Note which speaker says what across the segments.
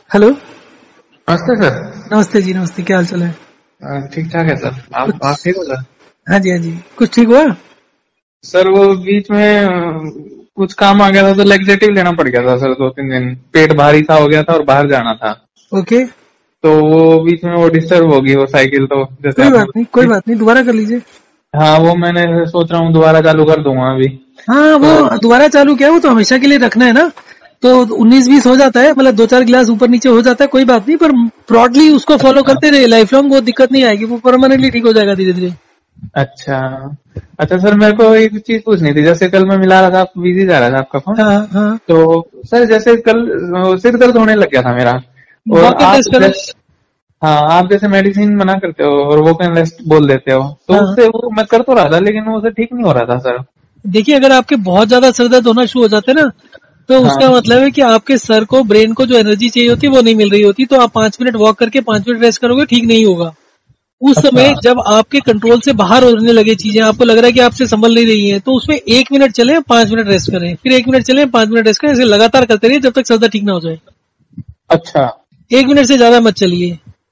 Speaker 1: Hello.
Speaker 2: नमस्ते sir.
Speaker 1: नमस्ते जी, नमस्ते। क्या हाल चाल है?
Speaker 2: ठीक ठाक है सर। आप
Speaker 1: कुछ।
Speaker 2: ठीक हो सर?
Speaker 1: हाँ जी, हाँ जी। कुछ ठीक हुआ?
Speaker 2: सर वो बीच में कुछ काम आ गया था तो लेग्जेटिव लेना पड़ गया था सर। 2-3 दिन पेट भारी सा हो गया था और बाहर जाना था।
Speaker 1: ओके।
Speaker 2: तो वो बीच में वो डिस्टर्ब होगी वो साइकिल, तो जैसे
Speaker 1: कोई
Speaker 2: आपने
Speaker 1: बात नहीं, कोई
Speaker 2: बताया।
Speaker 1: बात नहीं, दोबारा कर लीजिए।
Speaker 2: हाँ, वो मैंने सोच रहा हूँ दोबारा चालू कर दूंगा अभी।
Speaker 1: हाँ, वो
Speaker 2: तो
Speaker 1: दोबारा चालू किया, वो तो हमेशा के लिए रखना है ना। तो 19-20 हो जाता है, मतलब 2-4 गिलास ऊपर नीचे हो जाता है, कोई बात नहीं। पर ब्रॉडली उसको फॉलो
Speaker 2: अच्छा
Speaker 1: करते रहे लाइफ लॉन्ग, वो दिक्कत नहीं आएगी, वो परमानेंटली ठीक हो जाएगा धीरे धीरे।
Speaker 2: अच्छा अच्छा सर, मेरे को एक चीज पूछनी थी। जैसे कल मैं मिला रहा था, आप बिजी जा रहा था आपका फोन।
Speaker 1: हाँ हाँ।
Speaker 2: तो सर जैसे कल सिर दर्द होने लग गया था मेरा। और
Speaker 1: वॉक एंड
Speaker 2: आप
Speaker 1: टेस्ट करो।
Speaker 2: जैसे, हाँ, आप जैसे मेडिसिन मना करते हो और वो कैन रेस्ट बोल देते हो, तो
Speaker 1: हाँ,
Speaker 2: उससे वो मैं कर तो रहा था लेकिन वो उसे ठीक नहीं हो रहा था सर।
Speaker 1: देखिए, अगर आपके बहुत ज्यादा सर दर्द होना शुरू हो जाते हैं ना, तो उसका
Speaker 2: हाँ।
Speaker 1: मतलब है कि आपके सर को, ब्रेन को जो एनर्जी चाहिए होती है वो नहीं मिल रही होती। तो आप 5 मिनट वॉक करके 5 मिनट रेस्ट करोगे, ठीक नहीं होगा। उस
Speaker 2: अच्छा
Speaker 1: समय जब आपके कंट्रोल से बाहर होने लगे चीजें, आपको लग रहा है कि आपसे संभल नहीं रही है, तो उसमें 1 मिनट चले, 5 मिनट रेस्ट करें, फिर 1 मिनट चले, 5 मिनट रेस्ट करें, ऐसे लगातार करते रहिए जब तक सर दर्द ठीक ना हो जाए।
Speaker 2: अच्छा
Speaker 1: 1 मिनट से ज्यादा मत चलिए।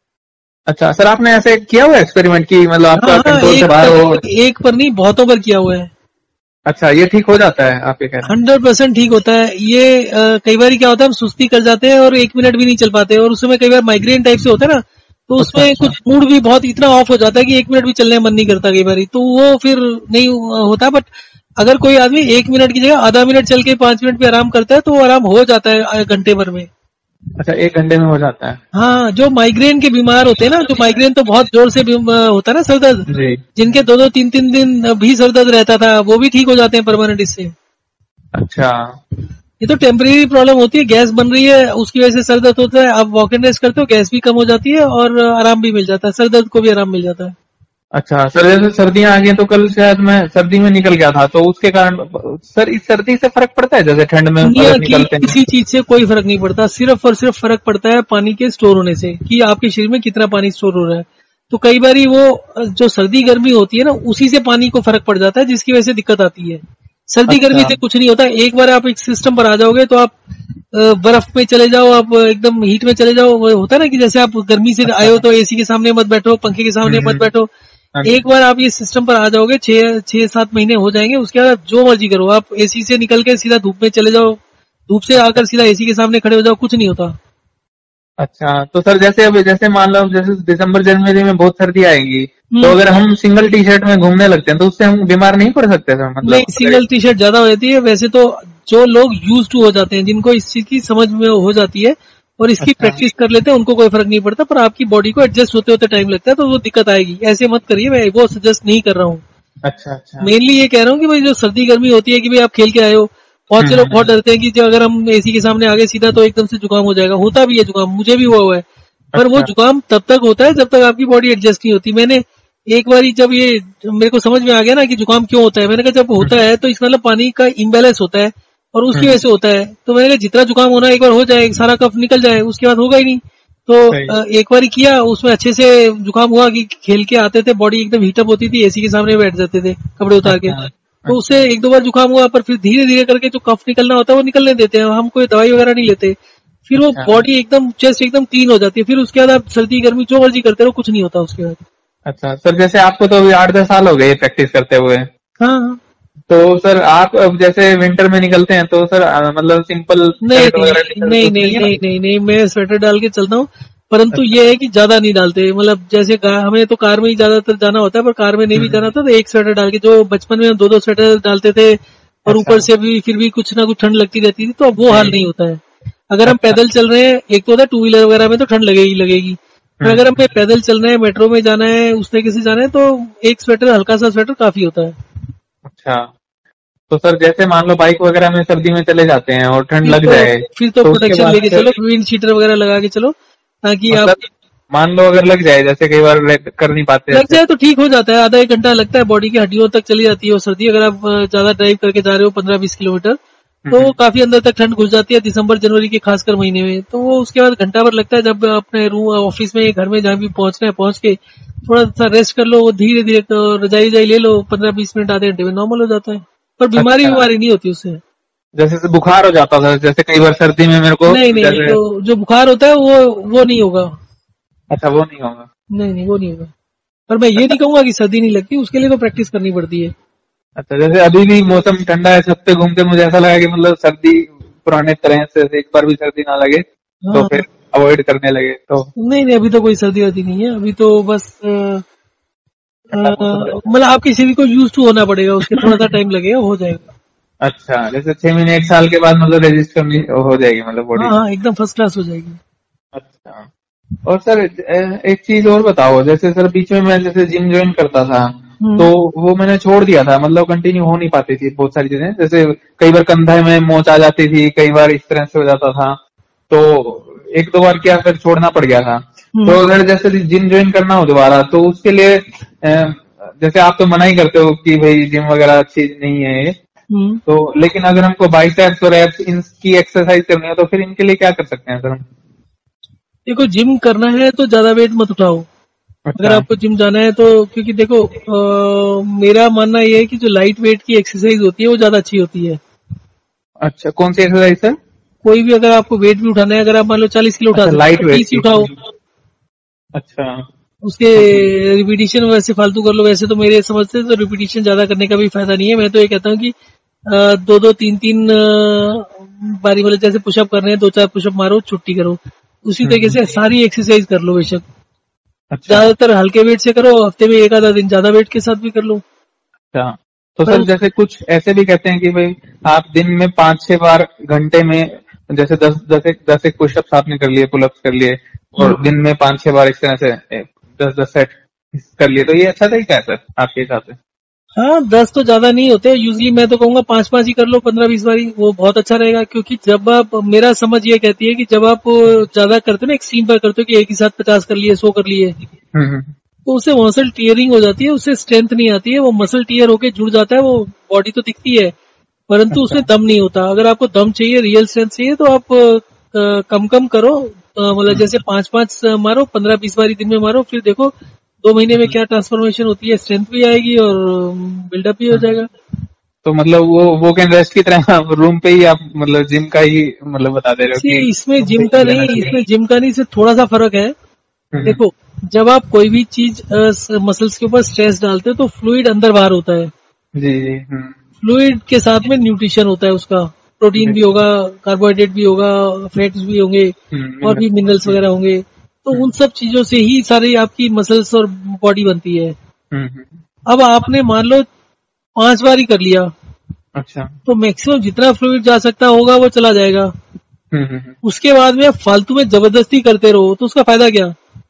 Speaker 2: अच्छा सर, आपने ऐसे किया हुआ एक्सपेरिमेंट की मतलब
Speaker 1: हाँ
Speaker 2: आपका
Speaker 1: हाँ,
Speaker 2: कंट्रोल से बाहर हो?
Speaker 1: एक पर नहीं, बहुतों पर किया हुआ है।
Speaker 2: अच्छा, ये ठीक हो जाता है आप ये कह रहे हैं?
Speaker 1: 100% ठीक होता है ये। कई बार क्या होता है, हम सुस्ती कर जाते हैं और 1 मिनट भी नहीं चल पाते, और उस समय कई बार माइग्रेन टाइप से होता है ना, तो
Speaker 2: अच्छा
Speaker 1: उसमें
Speaker 2: अच्छा।
Speaker 1: कुछ मूड भी बहुत इतना ऑफ हो जाता है कि 1 मिनट भी चलने का मन नहीं करता कई बार, तो वो फिर नहीं होता। बट अगर कोई आदमी 1 मिनट की जगह आधा मिनट चल के 5 मिनट पे आराम करता है, तो वो आराम हो जाता है घंटे भर में।
Speaker 2: अच्छा, 1 घंटे में हो जाता है?
Speaker 1: हाँ, जो माइग्रेन के बीमार होते हैं ना, जो माइग्रेन तो बहुत जोर से होता है ना सर दर्द,
Speaker 2: जी।
Speaker 1: जिनके 2-2 3-3 दिन भी सर दर्द रहता था, वो भी ठीक हो जाते हैं परमानेंट इससे।
Speaker 2: अच्छा
Speaker 1: ये तो टेम्परेरी प्रॉब्लम होती है, गैस बन रही है उसकी वजह से सर दर्द होता है। आप वॉक एंड रेस्ट करते हो, गैस भी कम हो जाती है और आराम भी मिल जाता है, सर दर्द को भी आराम मिल जाता है।
Speaker 2: अच्छा सर, जैसे सर्दियां आ गई तो कल शायद मैं सर्दी में निकल गया था, तो उसके कारण सर इस सर्दी से फर्क पड़ता है जैसे ठंड में
Speaker 1: दुनिया
Speaker 2: अगर
Speaker 1: की
Speaker 2: निकलते हैं?
Speaker 1: किसी चीज से कोई फर्क नहीं पड़ता, सिर्फ और सिर्फ फर्क पड़ता है पानी के स्टोर होने से, कि आपके शरीर में कितना पानी स्टोर हो रहा है। तो कई बार वो जो सर्दी गर्मी होती है ना, उसी से पानी को फर्क पड़ जाता है, जिसकी वजह से दिक्कत आती है। सर्दी गर्मी
Speaker 2: अच्छा
Speaker 1: से कुछ नहीं होता। एक बार आप एक सिस्टम पर आ जाओगे तो आप बर्फ में चले जाओ, आप एकदम हीट में चले जाओ। वो होता है ना कि जैसे आप गर्मी से आए
Speaker 2: अच्छा।
Speaker 1: हो तो एसी के सामने मत बैठो, पंखे के सामने मत बैठो।
Speaker 2: हाँ जी।
Speaker 1: एक बार आप ये सिस्टम पर आ जाओगे, 6-7 महीने हो जाएंगे, उसके बाद आप जो मर्जी करो, आप एसी से निकल के सीधा धूप में चले जाओ, धूप से
Speaker 2: अच्छा
Speaker 1: आकर सीधा एसी के सामने खड़े हो जाओ, कुछ नहीं होता।
Speaker 2: अच्छा, तो सर जैसे अभी जैसे मान लो जैसे दिसंबर जनवरी में बहुत सर्दी आएगी, तो
Speaker 1: हम्म।
Speaker 2: अगर हम सिंगल टी शर्ट में घूमने लगते हैं तो उससे हम बीमार नहीं पड़ सकते सर,
Speaker 1: नहीं,
Speaker 2: मतलब अगर?
Speaker 1: सिंगल टी शर्ट ज्यादा हो जाती है वैसे तो। जो लोग यूज टू हो जाते हैं, जिनको इस चीज की समझ में हो जाती है और इसकी
Speaker 2: अच्छा
Speaker 1: प्रैक्टिस कर लेते हैं, उनको कोई फर्क नहीं पड़ता। पर आपकी बॉडी को एडजस्ट होते होते टाइम लगता है, तो वो दिक्कत आएगी। ऐसे मत करिए, मैं वो सजेस्ट नहीं कर रहा हूँ।
Speaker 2: अच्छा अच्छा।
Speaker 1: मेनली ये कह रहा हूँ कि भाई जो सर्दी गर्मी होती है, कि भाई आप खेल के आए हो, बहुत से लोग बहुत
Speaker 2: हम्म।
Speaker 1: डरते हैं कि जो अगर हम एसी के सामने आगे सीधा तो एकदम से जुकाम हो जाएगा। होता भी है जुकाम, मुझे भी हुआ है। पर वो
Speaker 2: अच्छा
Speaker 1: जुकाम तब तक होता है जब तक आपकी बॉडी एडजस्ट नहीं होती। मैंने एक बार जब ये मेरे को समझ में आ गया ना कि जुकाम क्यों होता है, मैंने कहा जब होता है तो इस मतलब पानी का इम्बैलेंस होता है और उसकी वजह
Speaker 2: हम्म।
Speaker 1: से होता है। तो मैंने कहा जितना जुकाम होना है एक बार हो जाए, सारा कफ निकल जाए, उसके बाद होगा ही नहीं। तो
Speaker 2: सही।
Speaker 1: एक बार किया, उसमें अच्छे से जुकाम हुआ कि खेल के आते थे, बॉडी एकदम हीटअप होती थी, एसी के सामने बैठ जाते थे कपड़े उतार के।
Speaker 2: अच्छा
Speaker 1: तो उससे
Speaker 2: अच्छा।
Speaker 1: 1-2 बार जुकाम हुआ, पर फिर धीरे धीरे करके जो कफ निकलना होता है वो निकलने देते हैं, हम कोई दवाई वगैरह नहीं लेते। फिर वो
Speaker 2: अच्छा
Speaker 1: बॉडी एकदम, चेस्ट एकदम क्लीन हो जाती है। फिर उसके बाद आप सर्दी गर्मी जो मर्जी करते रहो, कुछ नहीं होता उसके बाद।
Speaker 2: अच्छा सर, जैसे आपको तो अभी 8-10 साल हो गए प्रैक्टिस करते हुए।
Speaker 1: हाँ हाँ।
Speaker 2: तो सर आप अब जैसे विंटर में निकलते हैं तो सर मतलब सिंपल
Speaker 1: नहीं
Speaker 2: शर्ट वगैरह
Speaker 1: नहीं
Speaker 2: निकल
Speaker 1: नहीं
Speaker 2: तो
Speaker 1: नहीं
Speaker 2: नहीं है?
Speaker 1: नहीं नहीं नहीं, मैं स्वेटर डाल के चलता हूँ। परंतु
Speaker 2: अच्छा।
Speaker 1: ये है कि ज्यादा नहीं डालते, मतलब जैसे हमें तो कार में ही ज्यादातर जाना होता है, पर कार में नहीं भी जाना
Speaker 2: हम्म।
Speaker 1: होता तो एक स्वेटर डाल के, जो बचपन में हम 2-2 स्वेटर डालते थे और
Speaker 2: अच्छा।
Speaker 1: ऊपर से भी फिर भी कुछ ना कुछ ठंड लगती रहती थी, तो अब वो हाल
Speaker 2: जी।
Speaker 1: नहीं होता है। अगर हम
Speaker 2: अच्छा।
Speaker 1: पैदल चल रहे हैं, एक तो होता है टू व्हीलर वगैरह में तो ठंड लगेगी लगेगी, पर अगर हमें
Speaker 2: हम्म।
Speaker 1: पैदल चल रहे हैं, मेट्रो में जाना है, उस तरीके से जाना है, तो एक स्वेटर, हल्का सा स्वेटर काफी होता है।
Speaker 2: अच्छा, तो सर जैसे मान लो बाइक वगैरह में सर्दी में चले जाते हैं और ठंड
Speaker 1: फिर
Speaker 2: लग
Speaker 1: तो
Speaker 2: जाए,
Speaker 1: फिर तो
Speaker 2: तो उसके
Speaker 1: प्रोटेक्शन
Speaker 2: बाद
Speaker 1: लेके
Speaker 2: फिर
Speaker 1: चलो, विंड शीटर वगैरह लगा के चलो, ताकि आप।
Speaker 2: मतलब मान लो अगर लग जाए, जैसे कई बार कर नहीं पाते
Speaker 1: लग
Speaker 2: ऐसे।
Speaker 1: जाए तो ठीक हो जाता है, आधा 1 घंटा लगता है, बॉडी की हड्डियों तक चली जाती है वो सर्दी। अगर आप ज्यादा ड्राइव करके जा रहे हो 15-20 किलोमीटर, तो
Speaker 2: हम्म।
Speaker 1: काफी अंदर तक ठंड घुस जाती है दिसंबर जनवरी के खासकर महीने में। तो वो उसके बाद घंटा भर लगता है, जब अपने रूम ऑफिस में घर में जहाँ भी पहुंचना है पहुंच के थोड़ा सा रेस्ट कर लो, वो धीरे धीरे तो रजाई रजाई ले लो, 15-20 मिनट आधे घंटे में नॉर्मल हो जाता है। पर बीमारी
Speaker 2: अच्छा
Speaker 1: बीमारी नहीं होती उससे।
Speaker 2: जैसे से बुखार हो जाता था, जैसे कई बार सर्दी में मेरे को
Speaker 1: नहीं नहीं,
Speaker 2: जैसे।
Speaker 1: तो जो बुखार होता है वो नहीं होगा।
Speaker 2: अच्छा, वो नहीं होगा।
Speaker 1: नहीं नहीं, वो नहीं होगा। पर मैं ये
Speaker 2: अच्छा
Speaker 1: नहीं कहूंगा कि सर्दी नहीं लगती, उसके लिए तो प्रैक्टिस करनी पड़ती है।
Speaker 2: अच्छा, जैसे अभी भी मौसम ठंडा है, छत पे घूम के मुझे ऐसा लगा कि मतलब सर्दी पुराने तरह से एक बार भी सर्दी ना लगे, तो
Speaker 1: हाँ।
Speaker 2: फिर अवॉइड करने लगे तो।
Speaker 1: नहीं नहीं, अभी तो कोई सर्दी वर्दी नहीं है, अभी तो बस
Speaker 2: ठंडा मौसम रहता
Speaker 1: मतलब आपके शरीर को यूज टू होना पड़ेगा, उसके थोड़ा सा टाइम लगेगा, हो जाएगा।
Speaker 2: है। अच्छा, जैसे 6 महीने 1 साल के बाद मतलब रेजिस्ट करनी हो जाएगी मतलब
Speaker 1: हाँ
Speaker 2: बॉडी।
Speaker 1: हाँ, एकदम फर्स्ट क्लास हो जाएगी।
Speaker 2: अच्छा। और सर एक चीज और बताओ, जैसे सर बीच में मैं जैसे जिम ज्वाइन करता था, तो
Speaker 1: हम्म।
Speaker 2: वो मैंने छोड़ दिया था, मतलब कंटिन्यू हो नहीं पाती थी बहुत सारी चीजें, जैसे कई बार कंधे में मोच आ जाती थी, कई बार इस तरह से हो जाता था, तो एक दो बार क्या फिर छोड़ना पड़ गया था। तो
Speaker 1: हम्म।
Speaker 2: अगर जैसे जिम ज्वाइन करना हो दोबारा, तो उसके लिए जैसे आप तो मना ही करते हो कि भाई जिम वगैरह अच्छी नहीं है ये,
Speaker 1: हम्म।
Speaker 2: तो लेकिन अगर हमको बाइसेप्स और एब्स इनकी एक्सरसाइज करनी है, तो फिर इनके लिए क्या कर सकते हैं सर हम?
Speaker 1: देखो, जिम करना है तो ज्यादा वेट मत उठाओ। अगर
Speaker 2: अच्छा
Speaker 1: आपको जिम जाना है तो, क्योंकि देखो मेरा मानना यह है कि जो लाइट वेट की एक्सरसाइज होती है वो ज्यादा अच्छी होती है।
Speaker 2: अच्छा, कौन सी एक्सरसाइज सर?
Speaker 1: कोई भी, अगर आपको वेट भी उठाना है, अगर आप मान लो 40 किलो उठा
Speaker 2: अच्छा,
Speaker 1: सकते हो
Speaker 2: लाइट
Speaker 1: तो
Speaker 2: वेट
Speaker 1: 30 ही
Speaker 2: की।
Speaker 1: उठाओ।
Speaker 2: अच्छा।
Speaker 1: उसके रिपीटिशन वैसे फालतू कर लो, वैसे तो मेरे समझ से तो रिपीटिशन ज्यादा करने का भी फायदा नहीं है। मैं तो ये कहता हूँ कि दो दो तीन तीन बारी, मतलब जैसे पुशअप कर रहे हैं, 2-4 पुशअप मारो, छुट्टी करो। उसी तरीके
Speaker 2: हम्म।
Speaker 1: से सारी एक्सरसाइज कर लो बेशक।
Speaker 2: अच्छा
Speaker 1: ज्यादातर हल्के वेट से करो, हफ्ते में एक आधा दिन ज्यादा वेट के साथ भी कर लो।
Speaker 2: अच्छा। तो
Speaker 1: पर
Speaker 2: सर जैसे कुछ ऐसे भी कहते हैं कि भाई आप दिन में 5-6 बार घंटे में, जैसे 10 एक पुशअप्स आपने कर लिए, पुलअप्स कर लिए, और दिन में 5-6 बार इस तरह से 10-10 सेट कर लिए, तो ये अच्छा तरीका है सर आपके हिसाब से?
Speaker 1: हाँ, 10 तो ज्यादा नहीं होते यूजली। मैं तो कहूंगा 5-5 ही कर लो, 15-20 बारी, वो बहुत अच्छा रहेगा। क्योंकि जब आप, मेरा समझ ये कहती है कि जब आप ज्यादा करते हो ना, एक्सट्रीम पर करते हो कि एक ही साथ 50 कर लिए, 100 कर लिए,
Speaker 2: हम्म।
Speaker 1: तो उससे मसल टीयरिंग हो जाती है, उससे स्ट्रेंथ नहीं आती है, वो मसल टीयर होके जुड़ जाता है, वो बॉडी तो दिखती है परंतु
Speaker 2: अच्छा।
Speaker 1: उसमें दम नहीं होता। अगर आपको दम चाहिए, रियल स्ट्रेंथ चाहिए, तो आप कम कम करो। मतलब जैसे 5-5 मारो, 15-20 बारी दिन में मारो, फिर देखो 2 महीने में क्या ट्रांसफॉर्मेशन होती है, स्ट्रेंथ भी आएगी और बिल्डअप भी हो
Speaker 2: हम्म।
Speaker 1: जाएगा।
Speaker 2: तो मतलब वो कैन रेस्ट की तरह रूम पे ही आप मतलब जिम का ही मतलब बता दे रहे हो कि
Speaker 1: इसमें
Speaker 2: रूम पे
Speaker 1: जिम
Speaker 2: ही
Speaker 1: का
Speaker 2: कर लेना
Speaker 1: नहीं,
Speaker 2: चाहिए?
Speaker 1: इसमें जिम का नहीं, सिर्फ थोड़ा सा फर्क है।
Speaker 2: हम्म।
Speaker 1: देखो, जब आप कोई भी चीज मसल्स के ऊपर स्ट्रेस डालते हो तो फ्लूइड अंदर बाहर होता है।
Speaker 2: जी जी।
Speaker 1: फ्लूइड के साथ में न्यूट्रिशन होता है उसका, प्रोटीन भी
Speaker 2: बिल्कुल।
Speaker 1: होगा, कार्बोहाइड्रेट भी होगा, फैट्स भी होंगे, और भी
Speaker 2: मिनरल्स होगा।
Speaker 1: मिनरल्स वगैरह होंगे। तो
Speaker 2: हम्म।
Speaker 1: उन सब चीजों से ही सारी आपकी मसल्स और बॉडी बनती है।
Speaker 2: हम्म।
Speaker 1: अब आपने मान लो 5 बार ही कर लिया,
Speaker 2: अच्छा।
Speaker 1: तो मैक्सिमम जितना फ्लूइड जा सकता होगा वो चला जाएगा।
Speaker 2: हम्म।
Speaker 1: उसके बाद में आप फालतू में जबरदस्ती करते रहो तो उसका फायदा क्या?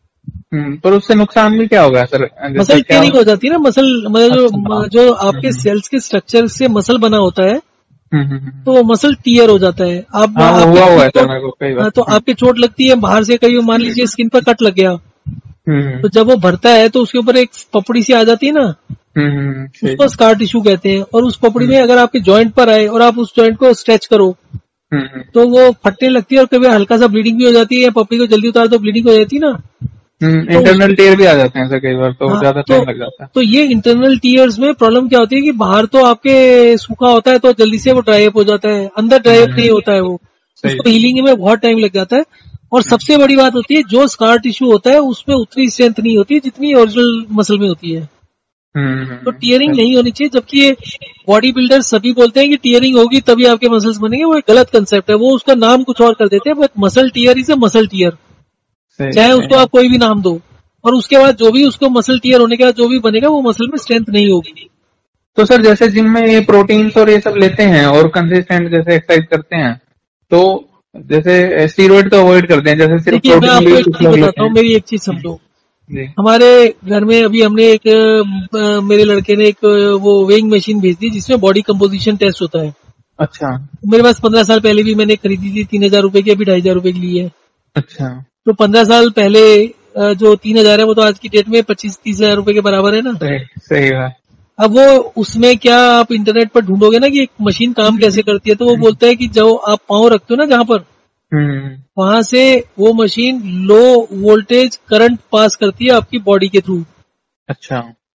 Speaker 2: पर उससे नुकसान भी क्या होगा सर, जैसे
Speaker 1: मसल
Speaker 2: क्या
Speaker 1: टेयरिंग हो जाती है ना, मसल मतलब
Speaker 2: अच्छा।
Speaker 1: जो आपके सेल्स के स्ट्रक्चर से मसल बना होता है, तो
Speaker 2: हम्म।
Speaker 1: वो मसल टीयर हो जाता है। आप
Speaker 2: हाँ, वो
Speaker 1: आपके
Speaker 2: हुआ हुआ
Speaker 1: खुद
Speaker 2: है
Speaker 1: को,
Speaker 2: सर मेरे को कई बार।
Speaker 1: हाँ, तो आपके चोट लगती है बाहर से, कहीं मान लीजिए स्किन पर कट लग गया,
Speaker 2: हम्म।
Speaker 1: तो जब वो भरता है तो उसके ऊपर एक पपड़ी सी आ जाती है ना,
Speaker 2: सही।
Speaker 1: उसको स्कार टिश्यू कहते हैं। और उस पपड़ी
Speaker 2: हम्म।
Speaker 1: में अगर आपके जॉइंट पर आए और आप उस जॉइंट को स्ट्रेच करो,
Speaker 2: हम्म।
Speaker 1: तो वो फटने लगती है और कभी हल्का सा ब्लीडिंग भी हो जाती है, या पपड़ी को जल्दी उतार तो ब्लीडिंग हो जाती है ना। तो उस,
Speaker 2: इंटरनल टेयर भी आ जाते हैं सर कई बार, तो
Speaker 1: हाँ,
Speaker 2: ज्यादा टाइम लग जाता है।
Speaker 1: तो ये इंटरनल टीयर्स में प्रॉब्लम क्या होती है कि बाहर तो आपके सूखा होता है तो जल्दी से वो ड्राई अप हो जाता है, अंदर ड्राई अप नहीं होता है वो,
Speaker 2: सही
Speaker 1: उसको
Speaker 2: है।
Speaker 1: हीलिंग में बहुत टाइम लग जाता है। और सबसे बड़ी बात होती है, जो स्कार टिश्यू होता है उसमें उतनी स्ट्रेंथ नहीं होती जितनी ओरिजिनल मसल में होती है। तो टीयरिंग
Speaker 2: सही।
Speaker 1: नहीं होनी चाहिए। जबकि ये बॉडी बिल्डर सभी बोलते हैं कि टीयरिंग होगी तभी आपके मसल्स बनेंगे, वो एक गलत कंसेप्ट है। वो उसका नाम कुछ और कर देते हैं, but muscle tear is a muscle tear,
Speaker 2: सही
Speaker 1: चाहे
Speaker 2: सही
Speaker 1: उसको
Speaker 2: है।
Speaker 1: आप कोई भी नाम दो। और उसके बाद जो भी उसको मसल टीयर होने के बाद जो भी बनेगा, वो मसल में स्ट्रेंथ नहीं होगी।
Speaker 2: तो सर जैसे जिम में ये प्रोटीन्स और ये सब लेते हैं और कंसिस्टेंट जैसे एक्सरसाइज करते हैं, तो जैसे स्टीरॉइड तो अवॉइड करते हैं, जैसे सिर्फ
Speaker 1: देखिए, मैं
Speaker 2: प्रोटीन
Speaker 1: आपको
Speaker 2: भी
Speaker 1: एक
Speaker 2: कुछ
Speaker 1: चीज
Speaker 2: लोग
Speaker 1: बताता
Speaker 2: लेते
Speaker 1: हूँ,
Speaker 2: हैं।
Speaker 1: मेरी एक चीज समझो।
Speaker 2: जी।
Speaker 1: हमारे घर में अभी हमने एक मेरे लड़के ने एक वो वेइंग मशीन भेज दी जिसमें बॉडी कंपोजिशन टेस्ट होता है।
Speaker 2: अच्छा
Speaker 1: मेरे पास 15 साल पहले भी मैंने खरीदी थी, 3,000 रुपए की, अभी 2,500 रुपए की ली है।
Speaker 2: अच्छा।
Speaker 1: तो 15 साल पहले जो 3,000 है वो तो आज की डेट में 25-30 हजार रुपए के बराबर है ना।
Speaker 2: सही सही बात।
Speaker 1: अब वो, उसमें क्या आप इंटरनेट पर ढूंढोगे ना कि एक मशीन काम कैसे करती है, तो वो बोलता है कि जो आप पाँव रखते हो ना जहां पर,
Speaker 2: हम्म।
Speaker 1: वहां से वो machine low voltage current pass करती है आपकी बॉडी के थ्रू।
Speaker 2: अच्छा।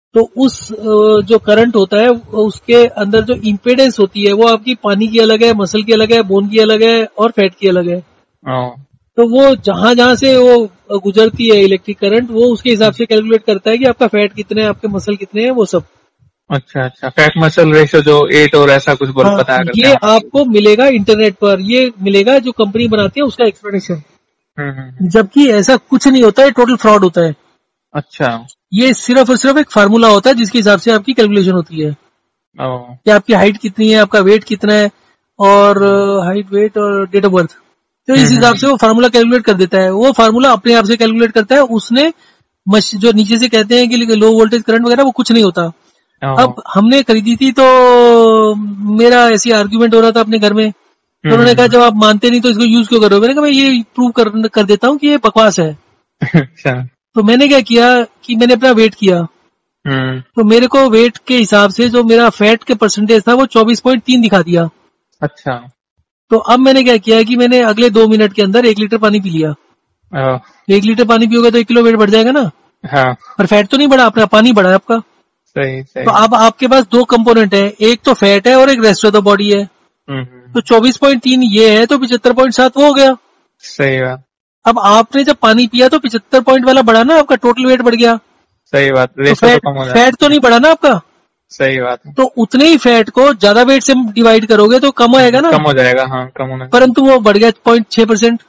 Speaker 1: तो उस जो करंट होता है उसके अंदर जो इम्पेडेंस होती है वो आपकी पानी की अलग है, मसल की अलग है, बोन की अलग है और फैट की अलग है। तो वो जहां जहां से वो गुजरती है इलेक्ट्रिक करंट, वो उसके हिसाब से कैलकुलेट करता है कि आपका फैट कितने हैं, आपके मसल कितने हैं, वो सब।
Speaker 2: अच्छा अच्छा, फैट मसल रेशियो जो 8 और ऐसा कुछ बोल
Speaker 1: हाँ,
Speaker 2: बताया करते
Speaker 1: ये
Speaker 2: हैं।
Speaker 1: आपको मिलेगा इंटरनेट पर, ये मिलेगा जो कंपनी बनाती है उसका एक्सप्लेनेशन। जबकि ऐसा कुछ नहीं होता है, टोटल फ्रॉड होता है।
Speaker 2: अच्छा।
Speaker 1: ये सिर्फ और सिर्फ एक फार्मूला होता है जिसके हिसाब से आपकी कैलकुलेशन होती है कि आपकी हाइट कितनी है, आपका वेट कितना है, और हाइट, वेट और डेट ऑफ बर्थ। तो इस हिसाब से वो फार्मूला कैलकुलेट कर देता है। वो फार्मूला अपने आप से कैलकुलेट करता है, उसने जो नीचे से कहते हैं कि लो वोल्टेज करंट वगैरह, वो कुछ नहीं होता। अब हमने खरीदी थी तो मेरा ऐसी आर्ग्यूमेंट हो रहा था अपने घर में, तो उन्होंने कहा जब आप मानते नहीं तो इसको यूज क्यों करो। मैंने कहा मैं ये प्रूव कर देता हूँ कि ये बकवास है।
Speaker 2: अच्छा।
Speaker 1: तो मैंने क्या किया कि मैंने अपना वेट किया, तो मेरे को वेट के हिसाब से जो मेरा फैट के परसेंटेज था वो 24.3 दिखा दिया।
Speaker 2: अच्छा।
Speaker 1: तो अब मैंने क्या किया कि मैंने अगले 2 मिनट के अंदर 1 लीटर पानी पी लिया। तो 1 लीटर पानी पियोगे तो 1 किलो वेट बढ़ जाएगा ना।
Speaker 2: हाँ।
Speaker 1: पर फैट तो नहीं बढ़ा, अपना पानी बढ़ा है आपका।
Speaker 2: सही सही।
Speaker 1: तो अब आपके पास 2 कंपोनेंट है, एक तो फैट है और एक रेस्ट ऑफ द बॉडी है। तो 24.3 ये है तो 75.7 वो हो गया।
Speaker 2: सही बात।
Speaker 1: अब आपने जब पानी पिया तो 75 पॉइंट वाला बढ़ा ना, आपका टोटल वेट बढ़ गया।
Speaker 2: सही बात,
Speaker 1: तो
Speaker 2: रेशो तो कम हो जाता है।
Speaker 1: फैट तो नहीं बढ़ा ना आपका।
Speaker 2: सही बात है।
Speaker 1: तो उतने ही फैट को ज्यादा वेट से डिवाइड करोगे तो कम आएगा ना।
Speaker 2: कम हो जाएगा, हाँ कम होना।
Speaker 1: परंतु वो बढ़ गया 0.6%।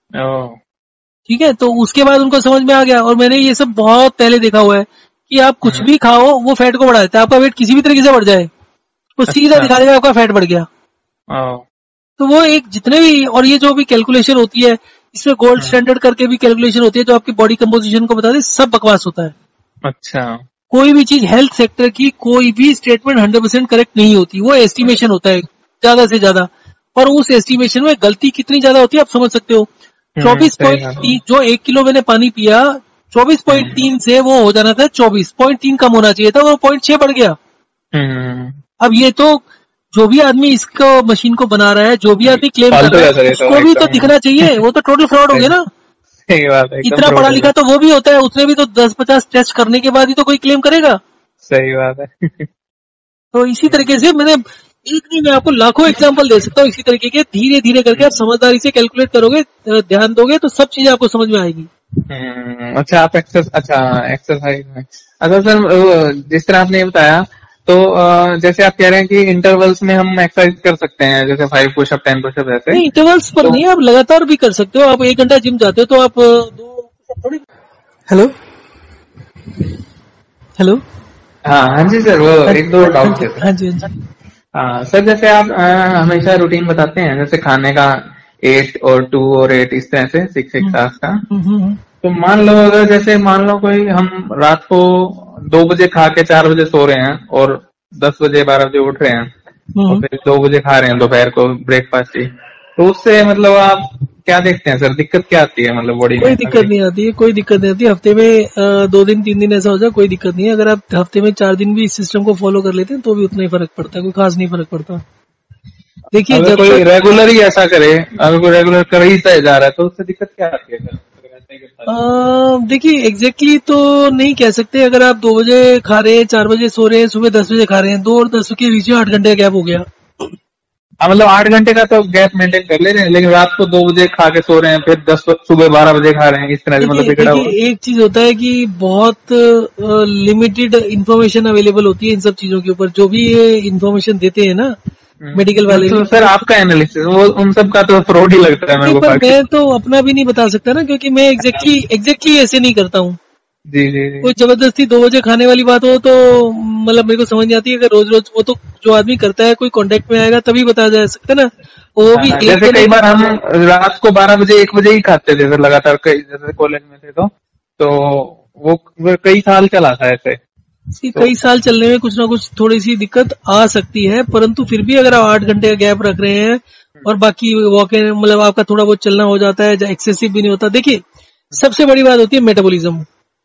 Speaker 1: ठीक है, तो उसके बाद उनको समझ में आ गया। और मैंने ये सब बहुत पहले देखा हुआ है कि आप कुछ भी खाओ वो फैट को बढ़ा देता है। आपका वेट किसी भी तरीके से बढ़ जाए तो सीधा दिखा देगा आपका फैट बढ़ गया। तो वो एक जितने भी, और ये जो भी कैलकुलेशन होती है इसमें गोल्ड स्टैंडर्ड करके भी कैलकुलेशन होती है जो आपकी बॉडी कंपोजिशन को बता दे, सब बकवास होता है।
Speaker 2: अच्छा।
Speaker 1: कोई भी चीज हेल्थ सेक्टर की कोई भी स्टेटमेंट 100% करेक्ट नहीं होती, वो एस्टिमेशन होता है ज्यादा से ज्यादा। और उस एस्टिमेशन में गलती कितनी ज्यादा होती है आप समझ सकते हो। 24.3 जो 1 किलो मैंने पानी पिया, 24.3 से वो हो जाना था 24.3 कम होना चाहिए था, वो 0.6 बढ़ गया। अब ये तो जो भी आदमी इसको मशीन को बना रहा है, जो भी आदमी क्लेम कर रहा है, उसको भी तो दिखना चाहिए। वो तो टोटल फ्रॉड हो गया ना।
Speaker 2: सही बात है।
Speaker 1: इतना पढ़ा लिखा तो वो भी होता है, उसने भी तो 10-50 टेस्ट करने के बाद ही तो कोई क्लेम करेगा।
Speaker 2: सही बात है।
Speaker 1: तो इसी तरीके से मैंने एक नहीं, मैं आपको लाखों एग्जांपल दे सकता हूँ इसी तरीके के। धीरे धीरे करके आप समझदारी से कैलकुलेट करोगे, ध्यान दोगे तो सब चीजें आपको समझ में आएगी।
Speaker 2: अच्छा, आप एक्सरसाइज में, अच्छा सर जिस तरह आपने बताया तो जैसे आप कह रहे हैं कि इंटरवल्स में हम एक्सरसाइज कर सकते हैं, जैसे 5 पुशअप 10 पुशअप ऐसे।
Speaker 1: नहीं, इंटरवल्स पर नहीं, आप लगातार भी कर सकते हो। आप 1 घंटा जिम जाते हो तो आप 2 थोड़ी। Hello hello.
Speaker 2: हाँ जी सर, वो एक दो डाउट थे।
Speaker 1: हाँ जी हाँ जी।
Speaker 2: हाँ सर, जैसे आप हमेशा रूटीन बताते हैं जैसे खाने का 8 और 2 और 8 इस तरह से 6 आवर्स का। तो मान लो अगर जैसे मान लो कोई हम रात को 2 बजे खा के 4 बजे सो रहे हैं और 10 बजे 12 बजे उठ रहे हैं और फिर 2 बजे खा रहे हैं दोपहर को ब्रेकफास्ट ही, तो उससे मतलब आप क्या देखते हैं सर, दिक्कत क्या आती है मतलब बॉडी में?
Speaker 1: कोई दिक्कत नहीं आती है, कोई दिक्कत नहीं आती। हफ्ते में 2 दिन 3 दिन ऐसा हो जाए कोई दिक्कत नहीं है। अगर आप हफ्ते में 4 दिन भी इस सिस्टम को फॉलो कर लेते हैं तो भी उतना ही फर्क पड़ता है, कोई खास नहीं फर्क पड़ता। देखिए,
Speaker 2: अगर कोई रेगुलर ही ऐसा करे, अगर कोई रेगुलर कर ही जा रहा है तो उससे दिक्कत क्या आती है सर?
Speaker 1: देखिए एग्जैक्टली तो नहीं कह सकते। अगर आप 2 बजे खा रहे हैं, 4 बजे सो रहे हैं, सुबह 10 बजे खा रहे हैं, 2 और 10 के बीच में 8 घंटे का गैप हो गया।
Speaker 2: हाँ, मतलब 8 घंटे का तो गैप मेंटेन कर ले रहे हैं, लेकिन रात को 2 बजे खा के सो रहे हैं, फिर सुबह 12 बजे खा रहे हैं, इस तरह से मतलब बिगड़ा हुआ।
Speaker 1: एक चीज होता है कि बहुत लिमिटेड इंफॉर्मेशन अवेलेबल होती है इन सब चीजों के ऊपर। जो भी ये इंफॉर्मेशन देते हैं ना मेडिकल वाले,
Speaker 2: तो सर आपका एनालिसिस वो उन सब का तो फ्रॉड ही लगता है मेरे को।
Speaker 1: पर मैं तो अपना भी नहीं बता सकता ना, क्योंकि मैं एग्जैक्टली ऐसे नहीं करता हूँ।
Speaker 2: जी जी जी।
Speaker 1: कोई जबरदस्ती 2 बजे खाने वाली बात हो तो मतलब मेरे को समझ नहीं आती है। अगर रोज रोज वो तो जो आदमी करता है कोई कांटेक्ट में आएगा तभी बताया जा सकता है ना। वो भी
Speaker 2: जैसे कई बार हम रात को 12 बजे 1 बजे ही खाते थे सर लगातार, कई जैसे कॉलेज में थे तो वो कई साल चला था ऐसे।
Speaker 1: कई साल चलने में कुछ ना कुछ थोड़ी सी दिक्कत आ सकती है, परंतु फिर भी अगर आप 8 घंटे का गैप रख रहे हैं और बाकी वॉक मतलब आपका थोड़ा बहुत चलना हो जाता है, एक्सेसिव भी नहीं होता। देखिए सबसे बड़ी बात होती है मेटाबॉलिज्म।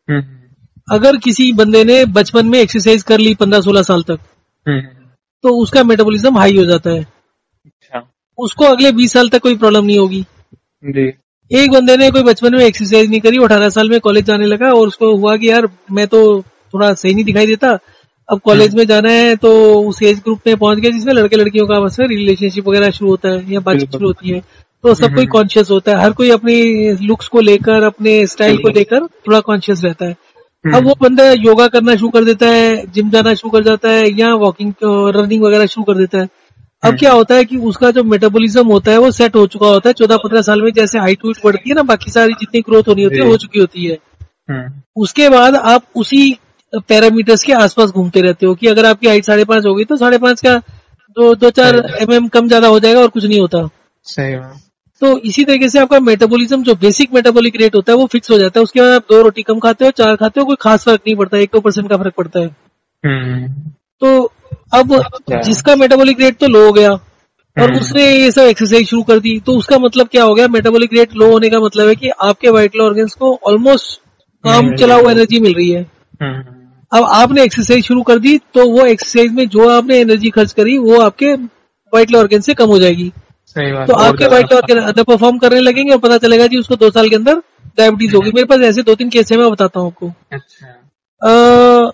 Speaker 1: अगर किसी बंदे ने बचपन में एक्सरसाइज कर ली 15-16 साल तक तो उसका मेटाबॉलिज्म हाई हो जाता है।
Speaker 2: अच्छा।
Speaker 1: उसको अगले 20 साल तक कोई प्रॉब्लम नहीं होगी
Speaker 2: जी।
Speaker 1: एक बंदे ने कोई बचपन में एक्सरसाइज नहीं करी, 18 साल में कॉलेज जाने लगा और उसको हुआ कि यार मैं तो थोड़ा सही नहीं दिखाई देता। अब कॉलेज में जाना है तो उस एज ग्रुप में पहुंच गया जिसमें लड़के लड़कियों का आपस में रिलेशनशिप वगैरह शुरू होता है या बातचीत
Speaker 2: बिल्कुल।
Speaker 1: शुरू होती है, तो सब कोई कॉन्शियस होता है, हर कोई अपनी लुक्स को लेकर अपने स्टाइल को लेकर थोड़ा कॉन्शियस रहता है। अब वो बंदा योगा करना शुरू कर देता है, जिम जाना शुरू कर जाता है या वॉकिंग रनिंग वगैरह शुरू कर देता है। अब क्या होता है कि उसका जो मेटाबॉलिज्म होता है वो सेट हो चुका होता है 14-15 साल में, जैसे हाइट वाइट बढ़ती है ना, बाकी सारी जितनी ग्रोथ होनी होती है हो चुकी होती है। उसके बाद आप उसी पैरामीटर्स के आसपास घूमते रहते हो कि अगर आपकी हाइट 5.5 होगी तो 5.5 का 2-4 mm कम ज्यादा हो जाएगा और कुछ नहीं होता।
Speaker 2: सही बात।
Speaker 1: तो इसी तरीके से आपका मेटाबॉलिज्म जो बेसिक मेटाबॉलिक रेट होता है वो फिक्स हो जाता है। उसके बाद आप 2 रोटी कम खाते हो, 4 खाते हो, कोई खास फर्क नहीं पड़ता, 1-2% का फर्क पड़ता है। तो अब जिसका मेटाबॉलिक रेट तो लो हो गया और उसने ये सब एक्सरसाइज शुरू कर दी, तो उसका मतलब क्या हो गया, मेटाबॉलिक रेट लो होने का मतलब है कि आपके वाइटल ऑर्गन्स को ऑलमोस्ट काम चला हुआ एनर्जी मिल रही है। अब आपने एक्सरसाइज शुरू कर दी तो वो एक्सरसाइज में जो आपने एनर्जी खर्च करी वो आपके वाइटल ऑर्गन से कम हो जाएगी।
Speaker 2: सही बात।
Speaker 1: तो आपके वाइटल ऑर्गन अंडर परफॉर्म करने लगेंगे और पता चलेगा जी उसको 2 साल के अंदर डायबिटीज होगी। मेरे पास ऐसे 2-3 केस है, मैं बताता हूँ आपको।
Speaker 2: अच्छा।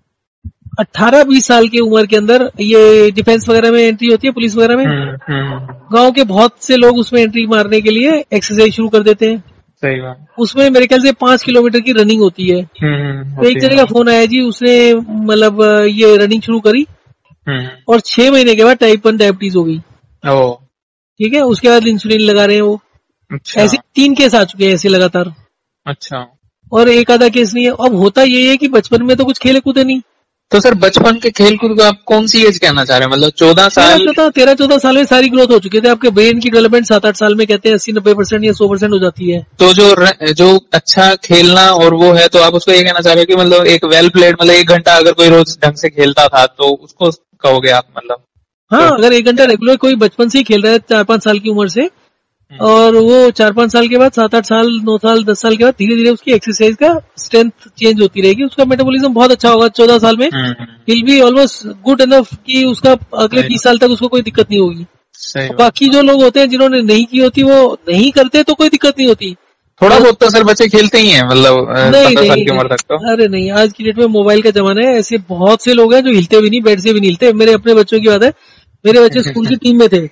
Speaker 1: 18-20 साल की उम्र के अंदर ये डिफेंस वगैरह में एंट्री होती है, पुलिस वगैरह में। गांव के बहुत से लोग उसमें एंट्री मारने के लिए एक्सरसाइज शुरू कर देते हैं।
Speaker 2: सही बात।
Speaker 1: उसमें मेरे ख्याल से 5 किलोमीटर की रनिंग होती है। तो एक जने का फोन आया जी, उसने मतलब ये रनिंग शुरू करी और 6 महीने के बाद टाइप 1 डायबिटीज हो गई। ठीक है, उसके बाद इंसुलिन लगा रहे हैं वो।
Speaker 2: अच्छा।
Speaker 1: ऐसे 3 केस आ चुके हैं ऐसे लगातार।
Speaker 2: अच्छा।
Speaker 1: और एक आधा केस नहीं है। अब होता ये है कि बचपन में तो कुछ खेले कूदे नहीं।
Speaker 2: तो सर बचपन के खेल कूद को आप कौन सी एज कहना चाह रहे हैं, मतलब 14 साल?
Speaker 1: 13-14 साल में सारी ग्रोथ हो चुकी है। आपके ब्रेन की डेवलपमेंट 7-8 साल में कहते हैं 80-90% या 100% हो जाती है।
Speaker 2: तो जो अच्छा खेलना और वो है, तो आप उसको ये कहना चाह रहे हो कि मतलब एक वेल प्लेड, मतलब 1 घंटा अगर कोई रोज ढंग से खेलता था तो उसको कहोगे आप, मतलब?
Speaker 1: हाँ, अगर 1 घंटा रेगुलर कोई बचपन से ही खेल रहा है 4-5 साल की उम्र से, और वो 4-5 साल के बाद 7-8 साल 9 साल 10 साल के बाद धीरे धीरे उसकी एक्सरसाइज का स्ट्रेंथ चेंज होती रहेगी, उसका मेटाबॉलिज्म बहुत अच्छा होगा। 14 साल में will be almost good enough कि उसका अगले 20 साल तक उसको कोई दिक्कत नहीं होगी। बाकी जो लोग होते हैं जिन्होंने नहीं की होती वो नहीं करते तो कोई दिक्कत नहीं होती।
Speaker 2: थोड़ा बहुत तो सर बच्चे खेलते ही हैं, मतलब 15 साल की उम्र तक तो।
Speaker 1: अरे नहीं, आज की डेट में मोबाइल का जमाना है, ऐसे बहुत से लोग हैं जो हिलते भी नहीं, बेड से भी नहीं हिलते। मेरे अपने बच्चों की बात है, मेरे बच्चे स्कूल की टीम में थे,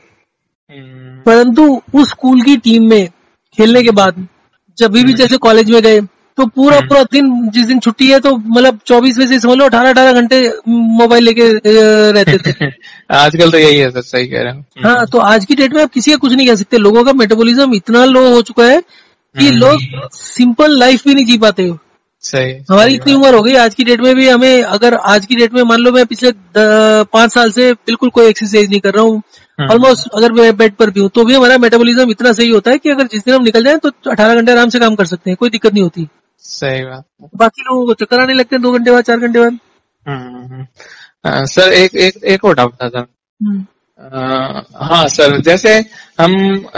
Speaker 1: परंतु उस स्कूल की टीम में खेलने के बाद जब भी जैसे कॉलेज में गए तो पूरा दिन, जिस दिन छुट्टी है तो मतलब 24 में से समझ लो 18-18 घंटे मोबाइल लेके रहते थे।
Speaker 2: आजकल तो यही है सर, सही कह रहे हैं।
Speaker 1: हाँ, तो आज की डेट में आप किसी का कुछ नहीं कह सकते। लोगों का मेटाबॉलिज्म इतना लो हो चुका है कि लोग सिंपल लाइफ भी नहीं जी पाते हो।
Speaker 2: सही।
Speaker 1: हमारी इतनी उम्र हो गई, आज की डेट में भी हमें, अगर आज की डेट में मान लो मैं पिछले 5 साल से बिल्कुल कोई एक्सरसाइज नहीं कर रहा हूँ, ऑलमोस्ट अगर मैं बेड पर भी हूँ, तो भी हमारा मेटाबॉलिज्म इतना सही होता है कि अगर जिस दिन हम निकल जाएं तो 18 घंटे आराम से काम कर सकते हैं, कोई दिक्कत नहीं होती।
Speaker 2: सही बात।
Speaker 1: बाकी लोगों को चक्कर आने लगते हैं 2 घंटे बाद, 4 घंटे बाद।
Speaker 2: सर एक और डाउट था सर। हाँ सर, जैसे हम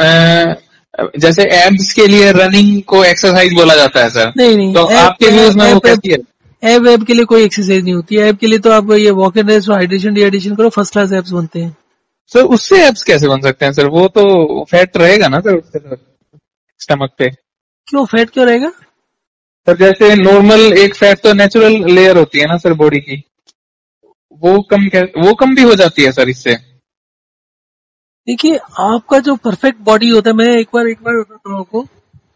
Speaker 2: जैसे एब्स के लिए रनिंग को एक्सरसाइज बोला जाता है सर। नहीं, तो आपके व्यूज में वो कैसी है?
Speaker 1: एब के लिए कोई एक्सरसाइज नहीं होती है। एब के लिए तो आप ये वॉक एंड रेस्ट और हाइड्रेशन डिहाइड्रेशन करो, फर्स्ट क्लास एब्स बनते हैं।
Speaker 2: सर उससे एब्स कैसे बन सकते हैं सर? वो तो फैट रहेगा ना सर उससे, सर स्टमक पे?
Speaker 1: क्यों फैट क्यों रहेगा
Speaker 2: सर? जैसे नॉर्मल एक फैट तो नेचुरल लेयर होती है ना सर बॉडी की, वो कम भी हो जाती है सर इससे?
Speaker 1: देखिए, आपका जो परफेक्ट बॉडी होता है, मैं एक बार बताता हूँ आपको।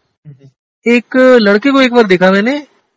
Speaker 1: एक लड़के को एक बार देखा मैंने,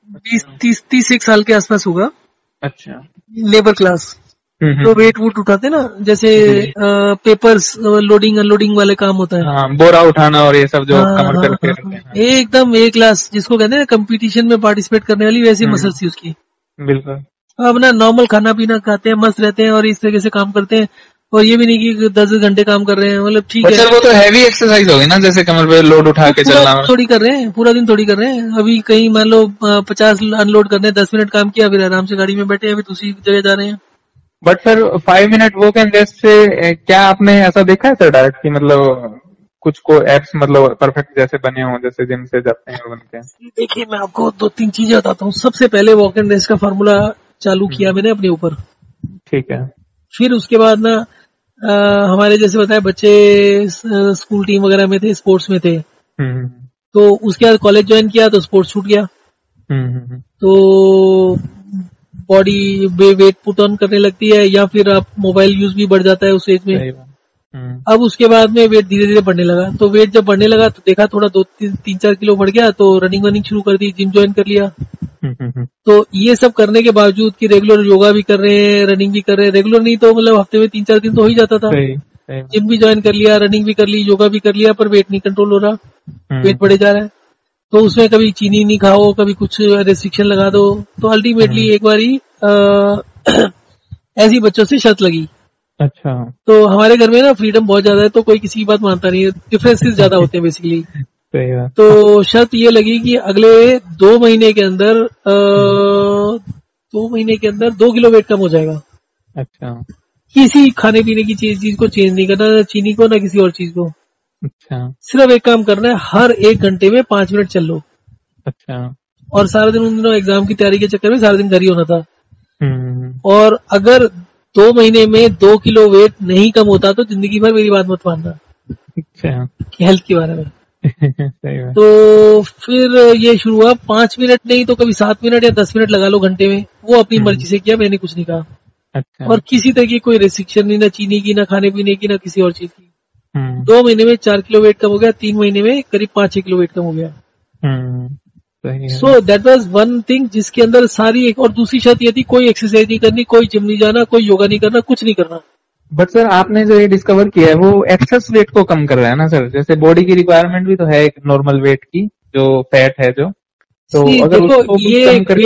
Speaker 1: 30 साल के आसपास होगा।
Speaker 2: अच्छा।
Speaker 1: लेबर क्लास, तो वेट वूट उठाते ना, जैसे पेपर्स लोडिंग अनलोडिंग वाले काम होता है।
Speaker 2: हाँ, बोरा उठाना और ये सब जो कमर करके रखते हैं।
Speaker 1: एकदम ए क्लास, जिसको कहते हैं कंपटीशन में पार्टिसिपेट करने वाली, वैसी मसल्स थी उसकी।
Speaker 2: बिल्कुल।
Speaker 1: अपना नॉर्मल खाना पीना खाते हैं, मस्त रहते हैं और इस तरीके से काम करते हैं, और ये भी नहीं कि 10 घंटे काम कर रहे हैं, मतलब ठीक है।
Speaker 2: सर वो तो हैवी एक्सरसाइज होगी ना, जैसे कमर पे लोड उठा के चलना।
Speaker 1: थोड़ी कर रहे हैं, पूरा दिन थोड़ी कर रहे हैं। अभी कहीं मान लो 50 अनलोड करने, 10 मिनट काम किया, फिर आराम से गाड़ी में बैठे, अभी दूसरी जगह जा रहे हैं।
Speaker 2: But sir 5 minute walk and rest से क्या आपने ऐसा देखा है सर डायरेक्ट की, मतलब कुछ को एप्स मतलब परफेक्ट जैसे बने हों, जैसे जिम से जाते हैं और बनते हैं?
Speaker 1: देखिए, मैं आपको 2-3 चीजें बताता हूँ। सबसे पहले वॉक एंड रेस्ट का फार्मूला चालू किया मैंने अपने ऊपर।
Speaker 2: ठीक है।
Speaker 1: फिर उसके बाद ना हमारे जैसे बताया बच्चे स्कूल टीम वगैरह में थे, स्पोर्ट्स में थे, तो उसके बाद कॉलेज ज्वाइन किया तो स्पोर्ट्स छूट गया। तो बॉडी वेट पुट ऑन करने लगती है, या फिर आप मोबाइल यूज भी बढ़ जाता है उस एज में।
Speaker 2: सही बात।
Speaker 1: अब उसके बाद में वेट धीरे धीरे बढ़ने लगा, तो वेट जब बढ़ने लगा तो देखा थोड़ा 2-3-4 किलो बढ़ गया, तो रनिंग वनिंग शुरू कर दी, जिम ज्वाइन कर लिया। तो ये सब करने के बावजूद कि रेगुलर योगा भी कर रहे हैं, रनिंग भी कर रहे हैं, रेगुलर नहीं तो मतलब हफ्ते में 3-4 दिन तो हो ही जाता था।
Speaker 2: सही सही बात।
Speaker 1: जिम भी ज्वाइन कर लिया, रनिंग भी कर ली, योगा भी कर लिया, पर वेट नहीं कंट्रोल हो रहा, वेट बढ़े जा रहा है। तो उसमें कभी चीनी नहीं खाओ, कभी कुछ रेस्ट्रिक्शन लगा दो, तो अल्टीमेटली एक बारी ऐसी बच्चों से शर्त लगी।
Speaker 2: अच्छा।
Speaker 1: तो हमारे घर में ना फ्रीडम बहुत ज्यादा है, तो कोई किसी की बात मानता नहीं है, डिफरेंसेस ज्यादा होते हैं बेसिकली।
Speaker 2: सही बात।
Speaker 1: तो शर्त ये लगी कि अगले 2 महीने के अंदर 2 महीने के अंदर 2 किलो वेट कम हो जाएगा।
Speaker 2: अच्छा
Speaker 1: किसी खाने पीने की चीज को चेंज नहीं करना, ना चीनी को ना किसी और चीज को।
Speaker 2: अच्छा
Speaker 1: सिर्फ एक काम करना है, हर 1 घंटे में 5 मिनट चल लो।
Speaker 2: अच्छा।
Speaker 1: और सारा दिन उन दिनों एग्जाम की तैयारी के चक्कर में सारा दिन घर ही होना था।
Speaker 2: हम्म।
Speaker 1: और अगर 2 महीने में 2 किलो वेट नहीं कम होता तो जिंदगी भर मेरी बात मत मानना
Speaker 2: अच्छा।
Speaker 1: कि हेल्थ के बारे में।
Speaker 2: सही बात।
Speaker 1: तो फिर ये शुरू हुआ, 5 मिनट नहीं तो कभी 7 मिनट या 10 मिनट लगा लो घंटे में, वो अपनी मर्जी से किया, मैंने कुछ नहीं कहा।
Speaker 2: अच्छा।
Speaker 1: और किसी तरह की कोई रेस्ट्रिक्शन नहीं, ना चीनी की, ना खाने पीने की, ना किसी और चीज की।
Speaker 2: हम्म
Speaker 1: 2 महीने में 4 किलो वेट कम हो गया, 3 महीने में करीब 5-6 किलो वेट कम हो गया।
Speaker 2: सही है।
Speaker 1: So that was one thing जिसके अंदर सारी एक। और दूसरी शर्त ये थी, कोई एक्सरसाइज नहीं करनी, कोई जिम नहीं जाना, कोई योगा नहीं करना, कुछ नहीं करना।
Speaker 2: बट सर आपने जो ये डिस्कवर किया है वो एक्सेस वेट को कम कर रहा है ना सर, जैसे बॉडी की रिक्वायरमेंट भी तो है एक नॉर्मल वेट की, जो फैट है जो, तो
Speaker 1: See,
Speaker 2: अगर
Speaker 1: देखो
Speaker 2: उसको भी
Speaker 1: ये
Speaker 2: कम करके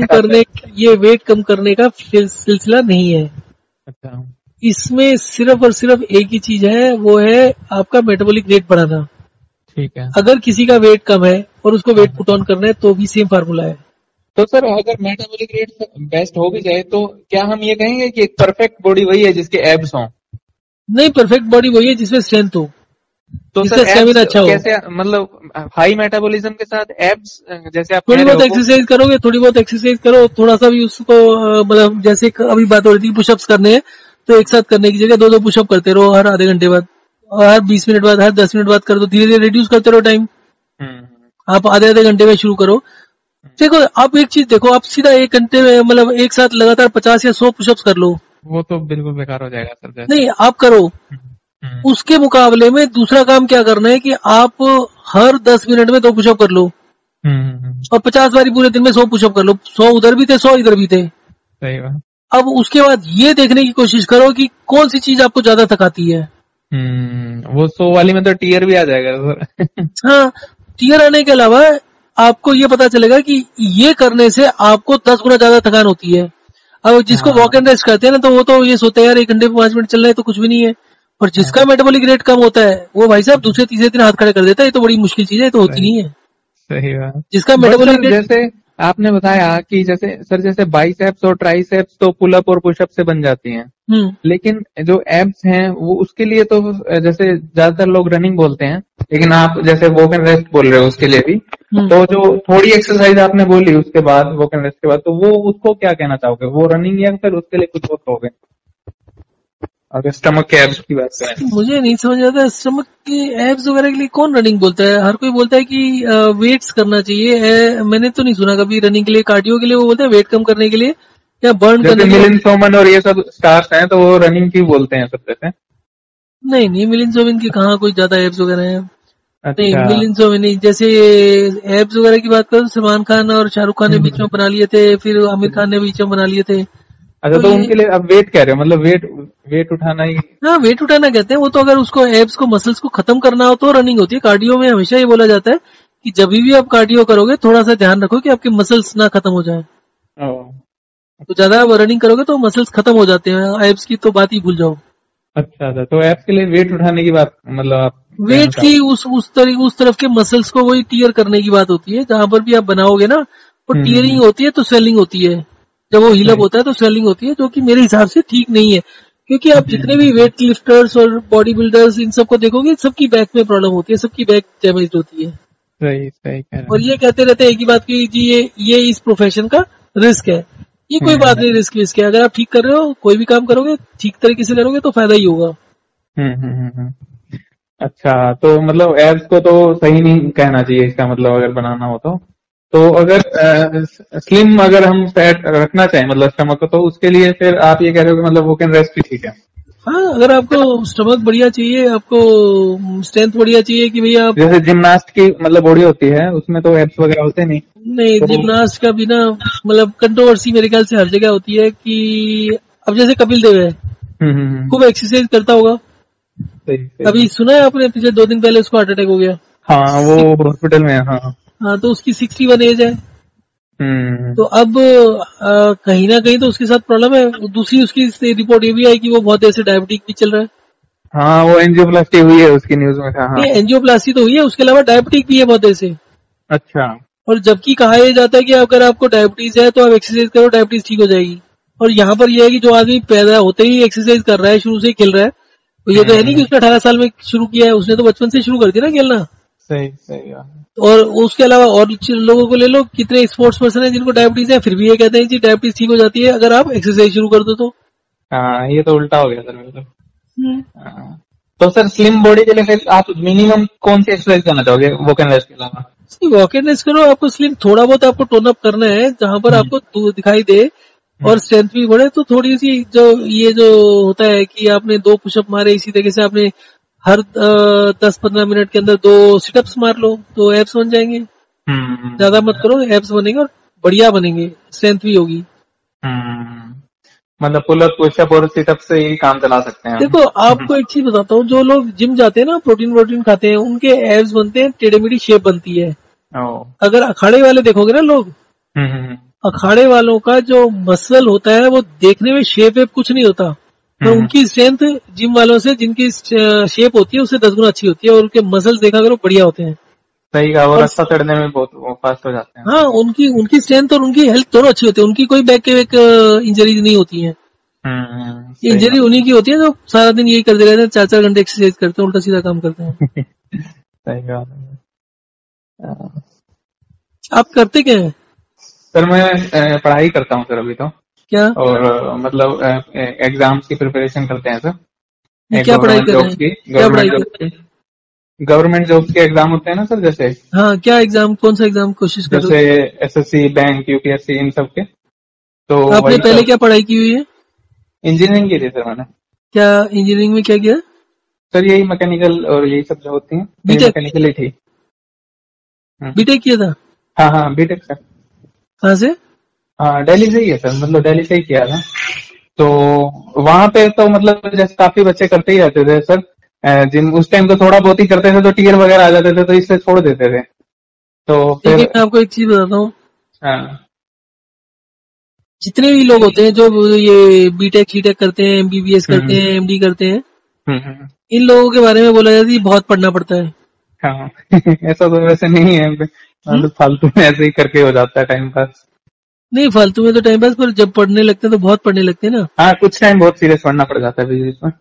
Speaker 1: वेट कम करने का सिलसिला नहीं है।
Speaker 2: अच्छा।
Speaker 1: इसमें सिर्फ और सिर्फ एक ही चीज है, वो है आपका मेटाबॉलिक रेट बढ़ाना।
Speaker 2: ठीक है।
Speaker 1: अगर किसी का वेट कम है और उसको वेट पुट ऑन करना है तो भी सेम फार्मूला है।
Speaker 2: तो सर अगर मेटाबॉलिक रेट बेस्ट हो भी जाए तो क्या हम ये कहेंगे कि एक परफेक्ट बॉडी वही है जिसके एब्स हों?
Speaker 1: नहीं, परफेक्ट बॉडी वही है जिसमें स्ट्रेंथ हो,
Speaker 2: तो
Speaker 1: जिसका
Speaker 2: सर
Speaker 1: स्टेमिना
Speaker 2: एब्स
Speaker 1: अच्छा हो।
Speaker 2: कैसे, मतलब हाई मेटाबॉलिज्म के साथ एब्स जैसे आप कह
Speaker 1: थोड़ी
Speaker 2: रहे
Speaker 1: बहुत
Speaker 2: हो
Speaker 1: एक्सरसाइज करोगे, थोड़ी बहुत एक्सरसाइज करो, थोड़ा सा भी उसको मतलब जैसे अभी बात हो रही थी पुशअप्स करने हैं, तो एक साथ करने की जगह 2-2 पुशअप करते रहो हर आधे घंटे बाद, और हर 20 मिनट बाद, हर 10 मिनट बाद कर दो, धीरे धीरे रिड्यूस करते रहो टाइम। आप आधे आधे घंटे में शुरू करो। देखो आप एक चीज देखो, आप सीधा 1 घंटे में मतलब एक साथ लगातार 50 या 100 पुशअप्स कर लो,
Speaker 2: वो तो बिल्कुल बेकार हो जाएगा सर जैसे।
Speaker 1: नहीं आप करो।
Speaker 2: हम्म,
Speaker 1: उसके मुकाबले में दूसरा काम क्या करना है कि आप हर 10 मिनट में 2 पुशअप कर लो, और 50 बारी पूरे दिन में 100 पुशअप कर लो। 100 उधर भी थे, 100 इधर भी थे।
Speaker 2: सही बात।
Speaker 1: अब उसके बाद ये देखने की कोशिश करो कि कौन सी चीज आपको ज्यादा थकाती है।
Speaker 2: वो 100 वाली में तो टीयर भी आ जाएगा सर।
Speaker 1: हाँ, टीयर आने के अलावा आपको ये पता चलेगा कि ये करने से आपको 10 गुना ज्यादा थकान होती है। अब जिसको वॉक एंड रेस्ट करते हैं ना, तो वो तो ये सोचते हैं यार 1 घंटे में 5 मिनट चलना है तो कुछ भी नहीं है। और जिसका मेटाबॉलिक रेट कम होता है वो भाई साहब दूसरे तीसरे दिन हाथ खड़े कर देता है, ये तो बड़ी मुश्किल चीज है, ये तो होती नहीं है।
Speaker 2: सही बात।
Speaker 1: जिसका
Speaker 2: बट
Speaker 1: मेटाबॉलिक
Speaker 2: सर
Speaker 1: रेट,
Speaker 2: जैसे आपने बताया कि जैसे सर जैसे बाइसेप्स और ट्राइसेप्स तो पुलअप और पुशअप से बन जाती हैं, लेकिन जो एब्स हैं वो उसके लिए तो जैसे ज्यादातर लोग रनिंग बोलते हैं, लेकिन आप जैसे वॉक एंड रेस्ट बोल रहे हो उसके लिए भी, तो जो थोड़ी एक्सरसाइज आपने बोली उसके बाद वॉक एंड रेस्ट के बाद, तो वो उसको क्या कहना चाहोगे, वो रनिंग या फिर उसके लिए कुछ और कहोगे? अगर स्टमक के एब्स की बात करें,
Speaker 1: मुझे नहीं समझ आता स्टमक के एब्स वगैरह के लिए कौन रनिंग बोलता है। हर कोई बोलता है कि वेट्स करना चाहिए। मैंने तो नहीं सुना कभी रनिंग के लिए। कार्डियो के लिए वो बोलते हैं, वेट कम करने के लिए या बर्न करने के लिए।
Speaker 2: मिलिंद सोमन और ये सब स्टार्स हैं तो वो रनिंग की बोलते हैं सबसे से।
Speaker 1: नहीं, मिलिंद सोमन की कहाँ कोई ज्यादा एब्स वगैरह है। नहीं,
Speaker 2: अच्छा।
Speaker 1: मिलिंद सोमन नहीं। जैसे एब्स वगैरह की बात करो, सलमान खान और शाहरुख खान ने बीच में बना लिए थे, फिर आमिर खान ने बीच में बना लिए थे।
Speaker 2: अच्छा, तो उनके लिए अब वेट कह रहे हो, मतलब वेट उठाना ही?
Speaker 1: हाँ, वेट उठाना कहते हैं वो तो। अगर उसको एब्स को मसल्स को खत्म करना हो तो रनिंग होती है। कार्डियो में हमेशा ये बोला जाता है कि जब भी आप कार्डियो करोगे थोड़ा सा ध्यान रखो कि आपके मसल्स ना खत्म हो जाए। तो ज्यादा आप रनिंग करोगे तो मसल्स खत्म हो जाते हैं, एब्स की तो बात ही भूल जाओ।
Speaker 2: अच्छा, तो एब्स के लिए वेट उठाने की बात, मतलब आप
Speaker 1: वेट की उस तरफ के मसल्स को वही टीयर करने की बात होती है। जहां पर भी आप बनाओगे ना, वो टीयरिंग होती है तो स्वेलिंग होती है। जब वो हीलअप होता है तो स्वेलिंग होती है, जो कि मेरे हिसाब से ठीक नहीं है। क्योंकि आप जितने भी वेट लिफ्टर्स और बॉडी बिल्डर्स इन सबको देखोगे, सबकी बैक में प्रॉब्लम होती है, सबकी बैक डैमेज होती है।
Speaker 2: सही कह रहे
Speaker 1: और ये कहते रहते हैं एक ही बात की जी ये इस प्रोफेशन का रिस्क है। ये कोई बात नहीं, रिस्क है। अगर आप ठीक कर रहे हो, कोई भी काम करोगे ठीक तरीके से करोगे तो फायदा ही होगा।
Speaker 2: अच्छा, तो मतलब एब्स को तो सही नहीं कहना चाहिए इसका मतलब, अगर बनाना हो तो तो अगर स्लिम अगर हम फैट रखना चाहें मतलब स्टमक को, तो उसके लिए फिर आप ये कह रहे हो कि मतलब वो कैन रेस्ट भी ठीक है।
Speaker 1: हाँ, अगर आपको स्टमक बढ़िया चाहिए, आपको स्ट्रेंथ बढ़िया चाहिए कि भैया आप,
Speaker 2: जैसे जिमनास्ट की मतलब बॉडी होती है उसमें तो एब्स वगैरह होते नहीं,
Speaker 1: नहीं
Speaker 2: तो
Speaker 1: जिमनास्ट का बिना मतलब कंट्रोवर्सी मेरे ख्याल से हर जगह होती है कि अब जैसे कपिल देव है, खूब एक्सरसाइज करता होगा।
Speaker 2: सही सही।
Speaker 1: अभी सुना है आपने, पिछले 2 दिन पहले उसको हार्ट अटैक हो गया।
Speaker 2: हाँ वो हॉस्पिटल में है, हाँ।
Speaker 1: हाँ, तो उसकी 61 एज है। तो अब कहीं ना कहीं तो उसके साथ प्रॉब्लम है। दूसरी उसकी रिपोर्ट ये भी आई कि वो बहुत देर से डायबिटिक भी चल रहा है।
Speaker 2: हाँ वो एंजियोप्लास्टी हुई है उसकी, न्यूज में था, हाँ।
Speaker 1: ये एंजियोप्लास्टी तो हुई है, उसके अलावा डायबिटिक भी है बहुत देर से।
Speaker 2: अच्छा।
Speaker 1: और जबकि कहा यह जाता है कि अगर आपको डायबिटीज है तो आप एक्सरसाइज करो, डायबिटीज ठीक हो जाएगी। और यहाँ पर यह है कि जो आदमी पैदा होते ही एक्सरसाइज कर रहा है, शुरू से ही खेल रहा है, तो ये तो है नहीं कि उसने 18 साल में शुरू किया है, उसने तो बचपन से शुरू कर दिया ना खेलना।
Speaker 2: सही सही बात है।
Speaker 1: और उसके अलावा और लोगों को ले लो, कितने स्पोर्ट्स पर्सन है जिनको डायबिटीज है, फिर भी ये कहते हैं कि डायबिटीज ठीक हो जाती है अगर आप एक्सरसाइज शुरू कर दो तो।
Speaker 2: हाँ ये तो उल्टा हो गया सर बिल्कुल। हाँ। तो सर स्लिम बॉडी के लिए फिर आप मिनिमम कौन सी एक्सरसाइज करना चाहोगे वॉक एंड रेस्ट के अलावा?
Speaker 1: वॉक एंड रेस्ट करो, आपको स्लिम थोड़ा बहुत आपको टोन अप करना है, जहां पर आपको दिखाई दे और स्ट्रेंथ भी बढ़े, तो थोड़ी सी जो ये जो होता है कि आपने 2 पुशअप मारे, इसी तरीके से आपने हर 10-15 मिनट के अंदर 2 सिटअप्स मार लो तो एब्स बन जाएंगे। ज्यादा मत करो, एब्स बनेंगे और बढ़िया बनेंगे, स्ट्रेंथ भी होगी।
Speaker 2: मतलब पुलअप पुशअप और सिटअप से ही काम चला सकते हैं हम।
Speaker 1: देखो आपको एक चीज बताता हूँ, जो लोग जिम जाते हैं ना, प्रोटीन वोटीन खाते हैं, उनके एब्स बनते हैं, टेढ़ी मेढ़ी शेप बनती है। अगर अखाड़े वाले देखोगे ना लोग, अखाड़े वालों का जो मसल होता है वो देखने में शेप वेप कुछ नहीं होता, पर उनकी स्ट्रेंथ जिम वालों से जिनकी शेप होती है उससे 10 गुना अच्छी होती है, और उनके मसल्स देखा करो बढ़िया होते हैं।
Speaker 2: सही कहा, और रास्ता चढ़ने में बहुत फास्ट हो जाते हैं।
Speaker 1: हाँ, उनकी स्ट्रेंथ और उनकी हेल्थ दोनों अच्छी होती है, उनकी कोई बैक के बैक इंजरीज नहीं होती है। इंजरी उन्हीं की होती है जो सारा दिन यही करते रहते हैं, 4-4 घंटे एक्सरसाइज करते हैं, उल्टा सीधा काम करते हैं।
Speaker 2: सही बात है।
Speaker 1: आप करते क्या है?
Speaker 2: सर मैं पढ़ाई करता हूँ सर अभी तो।
Speaker 1: क्या?
Speaker 2: और मतलब एग्जाम्स की प्रिपरेशन करते हैं सर।
Speaker 1: क्या पढ़ाई कर रहे हैं? क्या पढ़ाई कर रहे हैं?
Speaker 2: गवर्नमेंट जॉब्स के एग्जाम होते हैं ना सर, जैसे।
Speaker 1: हाँ, क्या एग्जाम, कौन सा एग्जाम कोशिश कर रहे हो?
Speaker 2: जैसे एसएससी, बैंक, यूपीएससी, इन सब के। तो
Speaker 1: आपने पहले क्या पढ़ाई की हुई है?
Speaker 2: इंजीनियरिंग की थी सर मैंने।
Speaker 1: क्या इंजीनियरिंग में क्या किया?
Speaker 2: सर यही मैकेनिकल और यही सब जो होती हैं, मैकेनिकल ही थी।
Speaker 1: बीटेक किया था?
Speaker 2: हाँ हाँ बीटेक सर।
Speaker 1: कहाँ से?
Speaker 2: हाँ दिल्ली से ही है सर, मतलब दिल्ली से ही किया था। तो वहां पे तो मतलब जैसे काफी बच्चे करते ही रहते थे सर, जिन उस टाइम तो थोड़ा बहुत ही करते थे तो टीयर वगैरह आ जाते थे, तो इससे छोड़ देते थे। तो फिर
Speaker 1: मैं आपको एक चीज बताता हूँ,
Speaker 2: हाँ।
Speaker 1: जितने भी लोग होते हैं जो ये बीटेक शीटेक करते हैं, एमबीबीएस करते हैं, एमडी करते हैं, इन लोगों के बारे में बोला जाता है बहुत पढ़ना पड़ता है।
Speaker 2: हाँ ऐसा तो वैसे नहीं है, मतलब फालतू में ऐसे ही करके हो जाता है टाइम पास।
Speaker 1: नहीं, फालतू में तो टाइम पास, पर जब पढ़ने लगते हैं तो बहुत पढ़ने लगते हैं ना।
Speaker 2: हाँ कुछ टाइम बहुत सीरियस पढ़ना पड़ जाता है बीच में।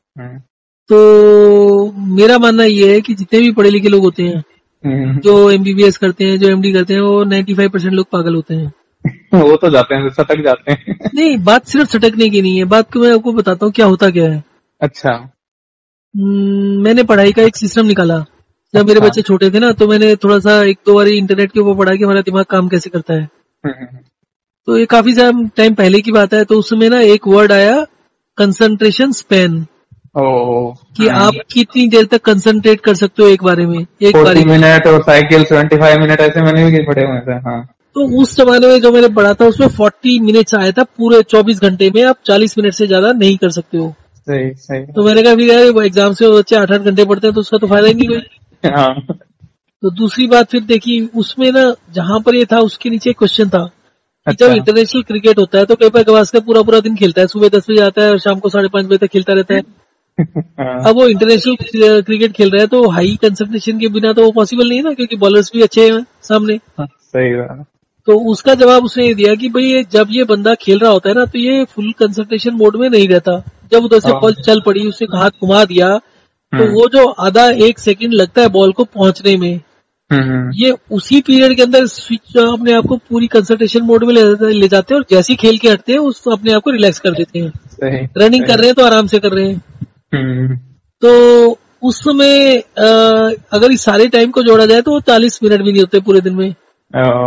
Speaker 1: तो मेरा मानना ये है कि जितने भी पढ़े लिखे लोग होते हैं, जो एमबीबीएस करते हैं, जो एमडी करते हैं, वो 95% लोग पागल होते हैं।
Speaker 2: वो तो जाते हैं, सटक जाते हैं।
Speaker 1: नहीं, बात सिर्फ सटकने की नहीं है, बात को मैं आपको बताता हूँ क्या होता क्या है।
Speaker 2: अच्छा।
Speaker 1: मैंने पढ़ाई का एक सिस्टम निकाला जब मेरे बच्चे छोटे थे ना, तो मैंने थोड़ा सा 1-2 बार इंटरनेट के ऊपर पढ़ा कि हमारा दिमाग काम कैसे करता है। तो ये काफी टाइम पहले की बात है, तो उसमें ना एक वर्ड आया, कंसंट्रेशन स्पैन, कि आप कितनी देर तक कंसंट्रेट कर सकते हो एक बारे में, एक
Speaker 2: 40 मिनट और साइकिल 25 मिनट, ऐसे मैंने भी पढ़े हुए थे। हाँ।
Speaker 1: तो उस जमाने में जो मैंने पढ़ा था उसमें 40 मिनट्स आया था, पूरे 24 घंटे में आप 40 मिनट से ज्यादा नहीं कर सकते हो।
Speaker 2: सही सही।
Speaker 1: तो मैंने कहा फिर यार एग्जाम से बच्चे 8-8 घंटे पढ़ते हैं तो उसका तो फायदा ही नहीं कोई।
Speaker 2: हाँ।
Speaker 1: तो दूसरी बात फिर देखी उसमें ना, जहां पर ये था उसके नीचे क्वेश्चन था कि जब इंटरनेशनल क्रिकेट होता है तो कई बार गवास्कर पूरा दिन खेलता है, सुबह 10 बजे आता है और शाम को 5:30 बजे तक खेलता रहता है। अब वो इंटरनेशनल क्रिकेट खेल रहा है तो हाई कंसंट्रेशन के बिना तो वो पॉसिबल नहीं है ना, क्योंकि बॉलर्स भी अच्छे हैं सामने।
Speaker 2: सही बात।
Speaker 1: तो उसका जवाब उसने ये दिया कि भाई जब ये बंदा खेल रहा होता है ना तो ये फुल कंसंट्रेशन मोड में नहीं रहता, जब उधर से बॉल चल पड़ी उससे हाथ घुमा दिया तो वो जो आधा 1 सेकंड लगता है बॉल को पहुंचने में, ये उसी पीरियड के अंदर स्विच अपने आप को पूरी कंसंट्रेशन मोड में ले जाते हैं, और जैसे ही खेल के हटते हैं उस अपने आप को रिलैक्स कर देते हैं। रनिंग कर रहे हैं तो आराम से कर रहे हैं। तो उस समय अगर इस सारे टाइम को जोड़ा जाए तो वो 40 मिनट भी नहीं होते पूरे दिन में।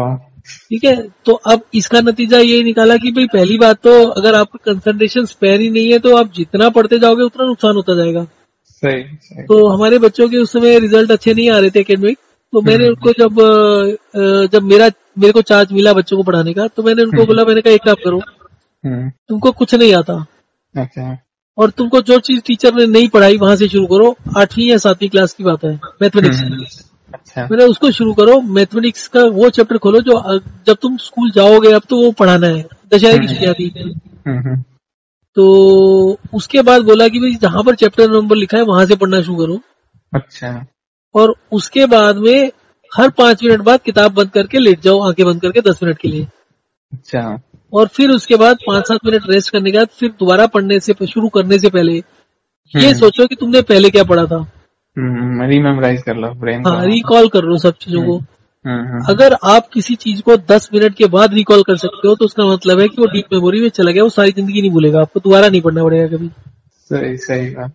Speaker 1: ठीक है। तो अब इसका नतीजा ये निकाला कि भाई पहली बात तो अगर आपका कंसंट्रेशन स्पेयर ही नहीं है तो आप जितना पढ़ते जाओगे उतना नुकसान होता जाएगा।
Speaker 2: सही।
Speaker 1: तो हमारे बच्चों के उस समय रिजल्ट अच्छे नहीं आ रहे थे एकेडमिक, तो मैंने उनको जब मेरे को चार्ज मिला बच्चों को पढ़ाने का, तो मैंने उनको बोला, मैंने कहा एक काम करो, तुमको कुछ नहीं आता,
Speaker 2: अच्छा,
Speaker 1: और तुमको जो चीज टीचर ने नहीं पढ़ाई वहां से शुरू करो। 8वीं या 7वीं क्लास की बात है, मैथमेटिक्स।
Speaker 2: अच्छा,
Speaker 1: मैंने उसको शुरू करो, मैथमेटिक्स का वो चैप्टर खोलो जो जब तुम स्कूल जाओगे अब तो वो पढ़ाना है, दशहरे की छुट्टियां थी। तो उसके बाद बोला कि भाई जहां पर चैप्टर नंबर लिखा है वहां से पढ़ना शुरू करो।
Speaker 2: अच्छा,
Speaker 1: और उसके बाद में हर 5 मिनट बाद किताब बंद करके लेट जाओ, आंखें बंद करके 10 मिनट के लिए।
Speaker 2: अच्छा,
Speaker 1: और फिर उसके बाद 5-7 मिनट रेस्ट करने के बाद फिर दोबारा पढ़ने से शुरू करने से पहले ये सोचो कि तुमने पहले क्या पढ़ा था।
Speaker 2: रीमेमोराइज कर लो ब्रेन
Speaker 1: हाँ, रिकॉल कर लो सब चीजों को। अगर आप किसी चीज को 10 मिनट के बाद रिकॉल कर सकते हो तो उसका मतलब है कि वो डीप मेमोरी में चला गया, वो सारी जिंदगी नहीं भूलेगा, आपको दोबारा नहीं पढ़ना पड़ेगा कभी।
Speaker 2: सही बात।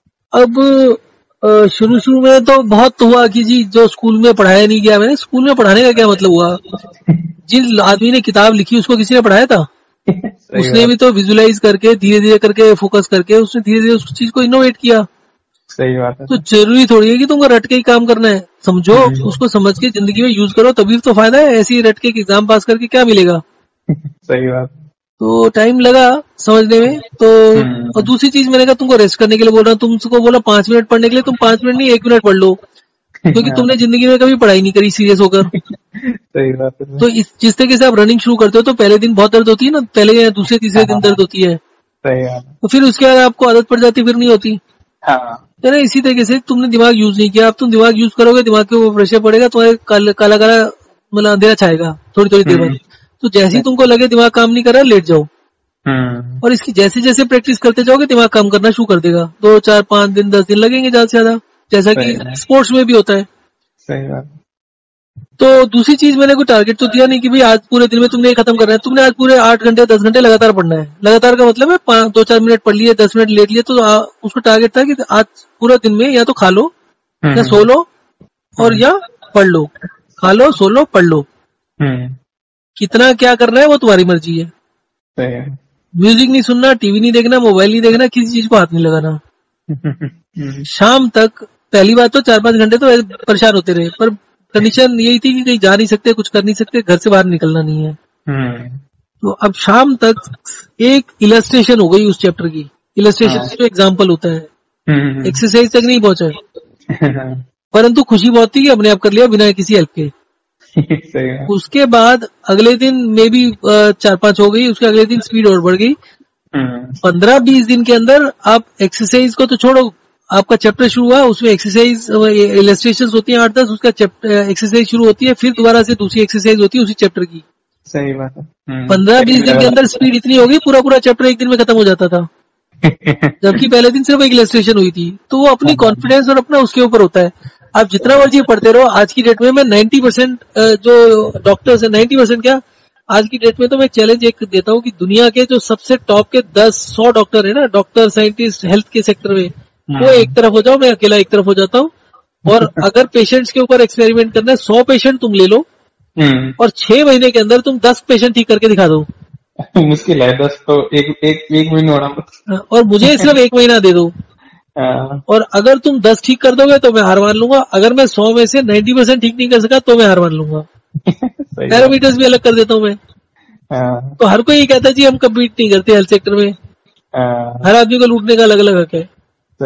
Speaker 1: अब शुरू में तो बहुत हुआ कि जी जो स्कूल में पढ़ाया नहीं गया, मैंने स्कूल में पढ़ाने का क्या मतलब हुआ? जिस आदमी ने किताब लिखी उसको किसी ने पढ़ाया था? उसने भी तो विजुलाइज करके धीरे धीरे करके फोकस करके उसने धीरे धीरे उस चीज को इनोवेट किया।
Speaker 2: सही बात है।
Speaker 1: तो जरूरी थोड़ी है कि तुमको रट के ही काम करना है, समझो उसको, समझ के जिंदगी में यूज करो, तभी तो फायदा है। ऐसे ही रट के एग्जाम पास करके क्या मिलेगा?
Speaker 2: सही बात।
Speaker 1: तो टाइम लगा समझने में। तो और दूसरी चीज मैंने कहा तुमको रेस्ट करने के लिए बोल रहा हूँ, तुमको बोला 5 मिनट पढ़ने के लिए, तुम 5 मिनट नहीं 1 मिनट पढ़ लो, क्योंकि तुमने जिंदगी में कभी पढ़ाई नहीं करी सीरियस होकर।
Speaker 2: सही बात है।
Speaker 1: तो जिस तरीके से आप रनिंग शुरू करते हो तो पहले दिन बहुत दर्द होती है ना, पहले या दूसरे तीसरे दिन दर्द होती है।
Speaker 2: सही बात।
Speaker 1: तो फिर उसके बाद आपको आदत पड़ जाती, फिर नहीं होती।
Speaker 2: हाँ,
Speaker 1: ना इसी तरीके से तुमने दिमाग यूज नहीं किया, अब तुम दिमाग यूज करोगे, दिमाग के ऊपर प्रेशर पड़ेगा, तुम्हारे काला काला मतलब अंधेरा छाएगा थोड़ी थोड़ी देर बाद। तो जैसे ही तुमको लगे दिमाग काम नहीं कर रहा, लेट जाओ। और इसकी जैसे जैसे प्रैक्टिस करते जाओगे दिमाग काम करना शुरू कर देगा। 2, 4, 5 दिन 10 दिन लगेंगे ज्यादा से ज्यादा, जैसा कि स्पोर्ट्स में भी होता है।
Speaker 2: सही बात।
Speaker 1: तो दूसरी चीज, मैंने कोई टारगेट तो दिया नहीं कि भाई आज पूरे दिन में तुमने ये खत्म करना है। तुमने आज पूरे 8 घंटे 10 घंटे लगातार पढ़ना है। लगातार का मतलब है 2-4 मिनट पढ़ लिए, 10 मिनट लेट लिए, तो उसका टारगेट था कि आज पूरा दिन में या तो खा लो या सो लो और या पढ़ लो। खा लो, सो लो, पढ़ लो। कितना क्या करना है वो तुम्हारी मर्जी है। म्यूजिक नहीं सुनना, टीवी नहीं देखना, मोबाइल नहीं देखना, किसी चीज को हाथ नहीं लगाना। शाम तक पहली बात तो 4-5 घंटे तो परेशान होते रहे, पर कंडीशन यही थी कि कहीं जा नहीं सकते, कुछ कर नहीं सकते, घर से बाहर निकलना नहीं है। तो अब शाम तक एक इलस्ट्रेशन हो गई उस चैप्टर की। इलस्ट्रेशन जो एग्जाम्पल होता है, एक्सरसाइज तक नहीं पहुंचा, परंतु खुशी बहुत थी कि अपने आप कर लिया बिना किसी हेल्प के। उसके बाद अगले दिन में भी 4-5 हो गई, उसके अगले दिन स्पीड और बढ़ गई। 15-20 दिन के अंदर आप एक्सरसाइज को तो छोड़ो, आपका चैप्टर शुरू हुआ, उसमें एक्सरसाइज इलस्ट्रेशन होती है 8-10, उसका एक्सरसाइज शुरू होती है, फिर दोबारा से दूसरी एक्सरसाइज होती है उसी चैप्टर की।
Speaker 2: सही बात है।
Speaker 1: 15-20 दिन के अंदर स्पीड इतनी हो गई, पूरा चैप्टर एक दिन में खत्म हो जाता था। जबकि पहले दिन सिर्फ एक इलस्ट्रेशन हुई थी। तो वो अपनी कॉन्फिडेंस और अपना उसके ऊपर होता है। आप जितना मर्जी पढ़ते रहो, आज की डेट में मैं 90% जो डॉक्टर्स है, 90% क्या, आज की डेट में तो मैं चैलेंज एक देता हूँ कि दुनिया के जो सबसे टॉप के 10-100 डॉक्टर है ना, डॉक्टर, साइंटिस्ट, हेल्थ के सेक्टर में, वो एक तरफ हो जाओ, मैं अकेला एक तरफ हो जाता हूँ। और अगर पेशेंट्स के ऊपर एक्सपेरिमेंट करना है, 100 पेशेंट तुम ले लो और 6 महीने के अंदर तुम 10 पेशेंट ठीक करके दिखा दो।
Speaker 2: मुश्किल है 10 तो एक महीने होना।
Speaker 1: और मुझे सिर्फ 1 महीना दे दो, और अगर तुम 10 ठीक कर दोगे तो मैं हार मान लूंगा। अगर मैं 100 में से 90% ठीक नहीं कर सका तो मैं हार मान लूंगा। पैरामीटर्स भी अलग कर देता हूँ मैं। तो हर कोई ये कहता है जी हम कम्पीट नहीं करते हेल्थ सेक्टर में। हर आदमी को लूटने का अलग अलग हक है।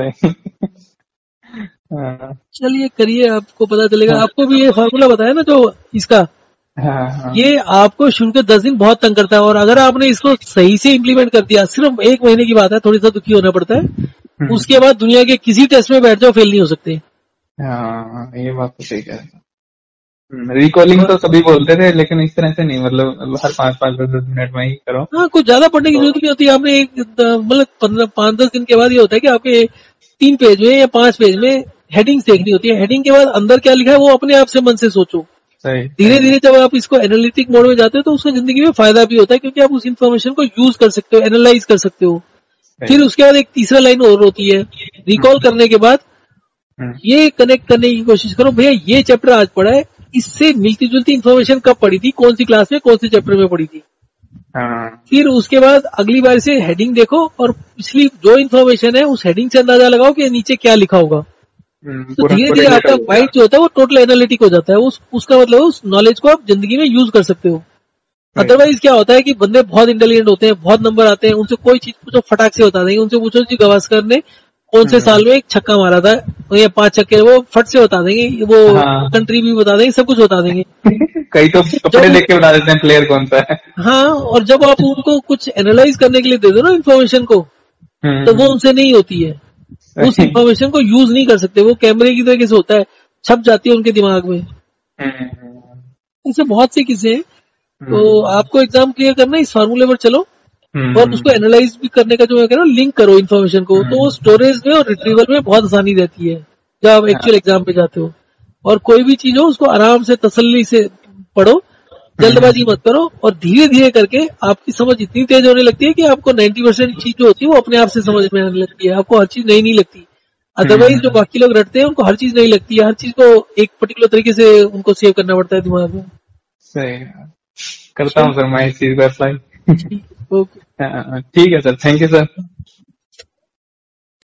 Speaker 1: चलिए करिए, आपको पता चलेगा। आपको भी ये फार्मूला बताया ना जो इसका, ये आपको शुरू के 10 दिन बहुत तंग करता है, और अगर आपने इसको सही से इम्प्लीमेंट कर दिया, सिर्फ 1 महीने की बात है, थोड़ी सा दुखी होना पड़ता है। उसके बाद दुनिया के किसी टेस्ट में बैठ जाओ, फेल नहीं हो सकते।
Speaker 2: ये बात तो सही है। रिकॉलिंग तो सभी बोलते थे, लेकिन इस तरह से नहीं, मतलब हर 5-5-10 मिनट में ही करो।
Speaker 1: हाँ, कुछ ज्यादा पढ़ने की जरूरत नहीं होती। आपने एक मतलब 5-10 दिन के बाद ये होता है कि आपके 3 पेज में या 5 पेज में हेडिंग्स देखनी होती है। हेडिंग के बाद अंदर क्या लिखा है वो अपने आप से मन से सोचो। धीरे धीरे जब आप इसको एनालिटिक मोड में जाते हो तो उसका जिंदगी में फायदा भी होता है, क्योंकि आप उस इन्फॉर्मेशन को यूज कर सकते हो, एनालाइज कर सकते हो। फिर उसके बाद एक तीसरा लाइन और होती है, रिकॉल करने के बाद ये कनेक्ट करने की कोशिश करो, भैया ये चैप्टर आज पढ़ा है, इससे मिलती जुलती इन्फॉर्मेशन कब पड़ी थी, कौन सी क्लास में, कौन से चैप्टर में पड़ी थी।
Speaker 2: हाँ।
Speaker 1: फिर उसके बाद अगली बार से हेडिंग देखो और पिछली जो इन्फॉर्मेशन है उस हेडिंग से अंदाजा लगाओ कि नीचे क्या लिखा होगा। तो
Speaker 2: पूरा
Speaker 1: धीरे धीरे
Speaker 2: कोरिलेट
Speaker 1: आपका
Speaker 2: हो गया।
Speaker 1: माइंड जो होता है वो टोटल एनालिटिक हो जाता है। उसका मतलब उस नॉलेज को आप जिंदगी में यूज कर सकते हो। अदरवाइज क्या होता है कि बंदे बहुत इंटेलिजेंट होते हैं, बहुत नंबर आते हैं, उनसे कोई चीज पूछो फटाक से बता देंगे। उनसे पूछो जी गावस्कर ने कौन से साल में एक छक्का मारा था या 5 छक्के, वो फट से बता देंगे, वो
Speaker 2: हाँ।
Speaker 1: कंट्री भी बता देंगे, सब कुछ बता देंगे।
Speaker 2: कई तो कपड़े
Speaker 1: जब
Speaker 2: देख के बता देते हैं प्लेयर कौन सा है।
Speaker 1: हाँ, और जब आप उनको कुछ एनालाइज करने के लिए दे दो ना इन्फॉर्मेशन को, तो वो उनसे नहीं होती है। उस इन्फॉर्मेशन को यूज नहीं कर सकते, वो कैमरे की तरीके से होता है, छप जाती है उनके दिमाग में। ऐसे बहुत से किस्से हैं। तो आपको एग्जाम क्लियर करना है, इस फार्मूले पर चलो और उसको एनालाइज भी करने का जो है ना, लिंक करो इन्फॉर्मेशन को, तो वो स्टोरेज में और रिट्रीवल में बहुत आसानी रहती है जब आप एक्चुअल एग्जाम पे जाते हो। और कोई भी चीज हो उसको आराम से तसल्ली से पढ़ो, जल्दबाजी मत करो, और धीरे धीरे करके आपकी समझ इतनी तेज होने लगती है कि आपको 90% चीज जो होती है वो अपने आप से समझ में आने लगती है। आपको हर चीज नई नहीं लगती। अदरवाइज जो बाकी लोग रटते हैं उनको हर चीज नहीं लगती है, हर चीज को एक पर्टिकुलर तरीके से उनको सेव करना पड़ता है दिमाग में।
Speaker 2: सही करता हूँ सर मैं इस चीज को अप्लाई।
Speaker 1: ओके,
Speaker 2: ठीक है सर, थैंक यू सर।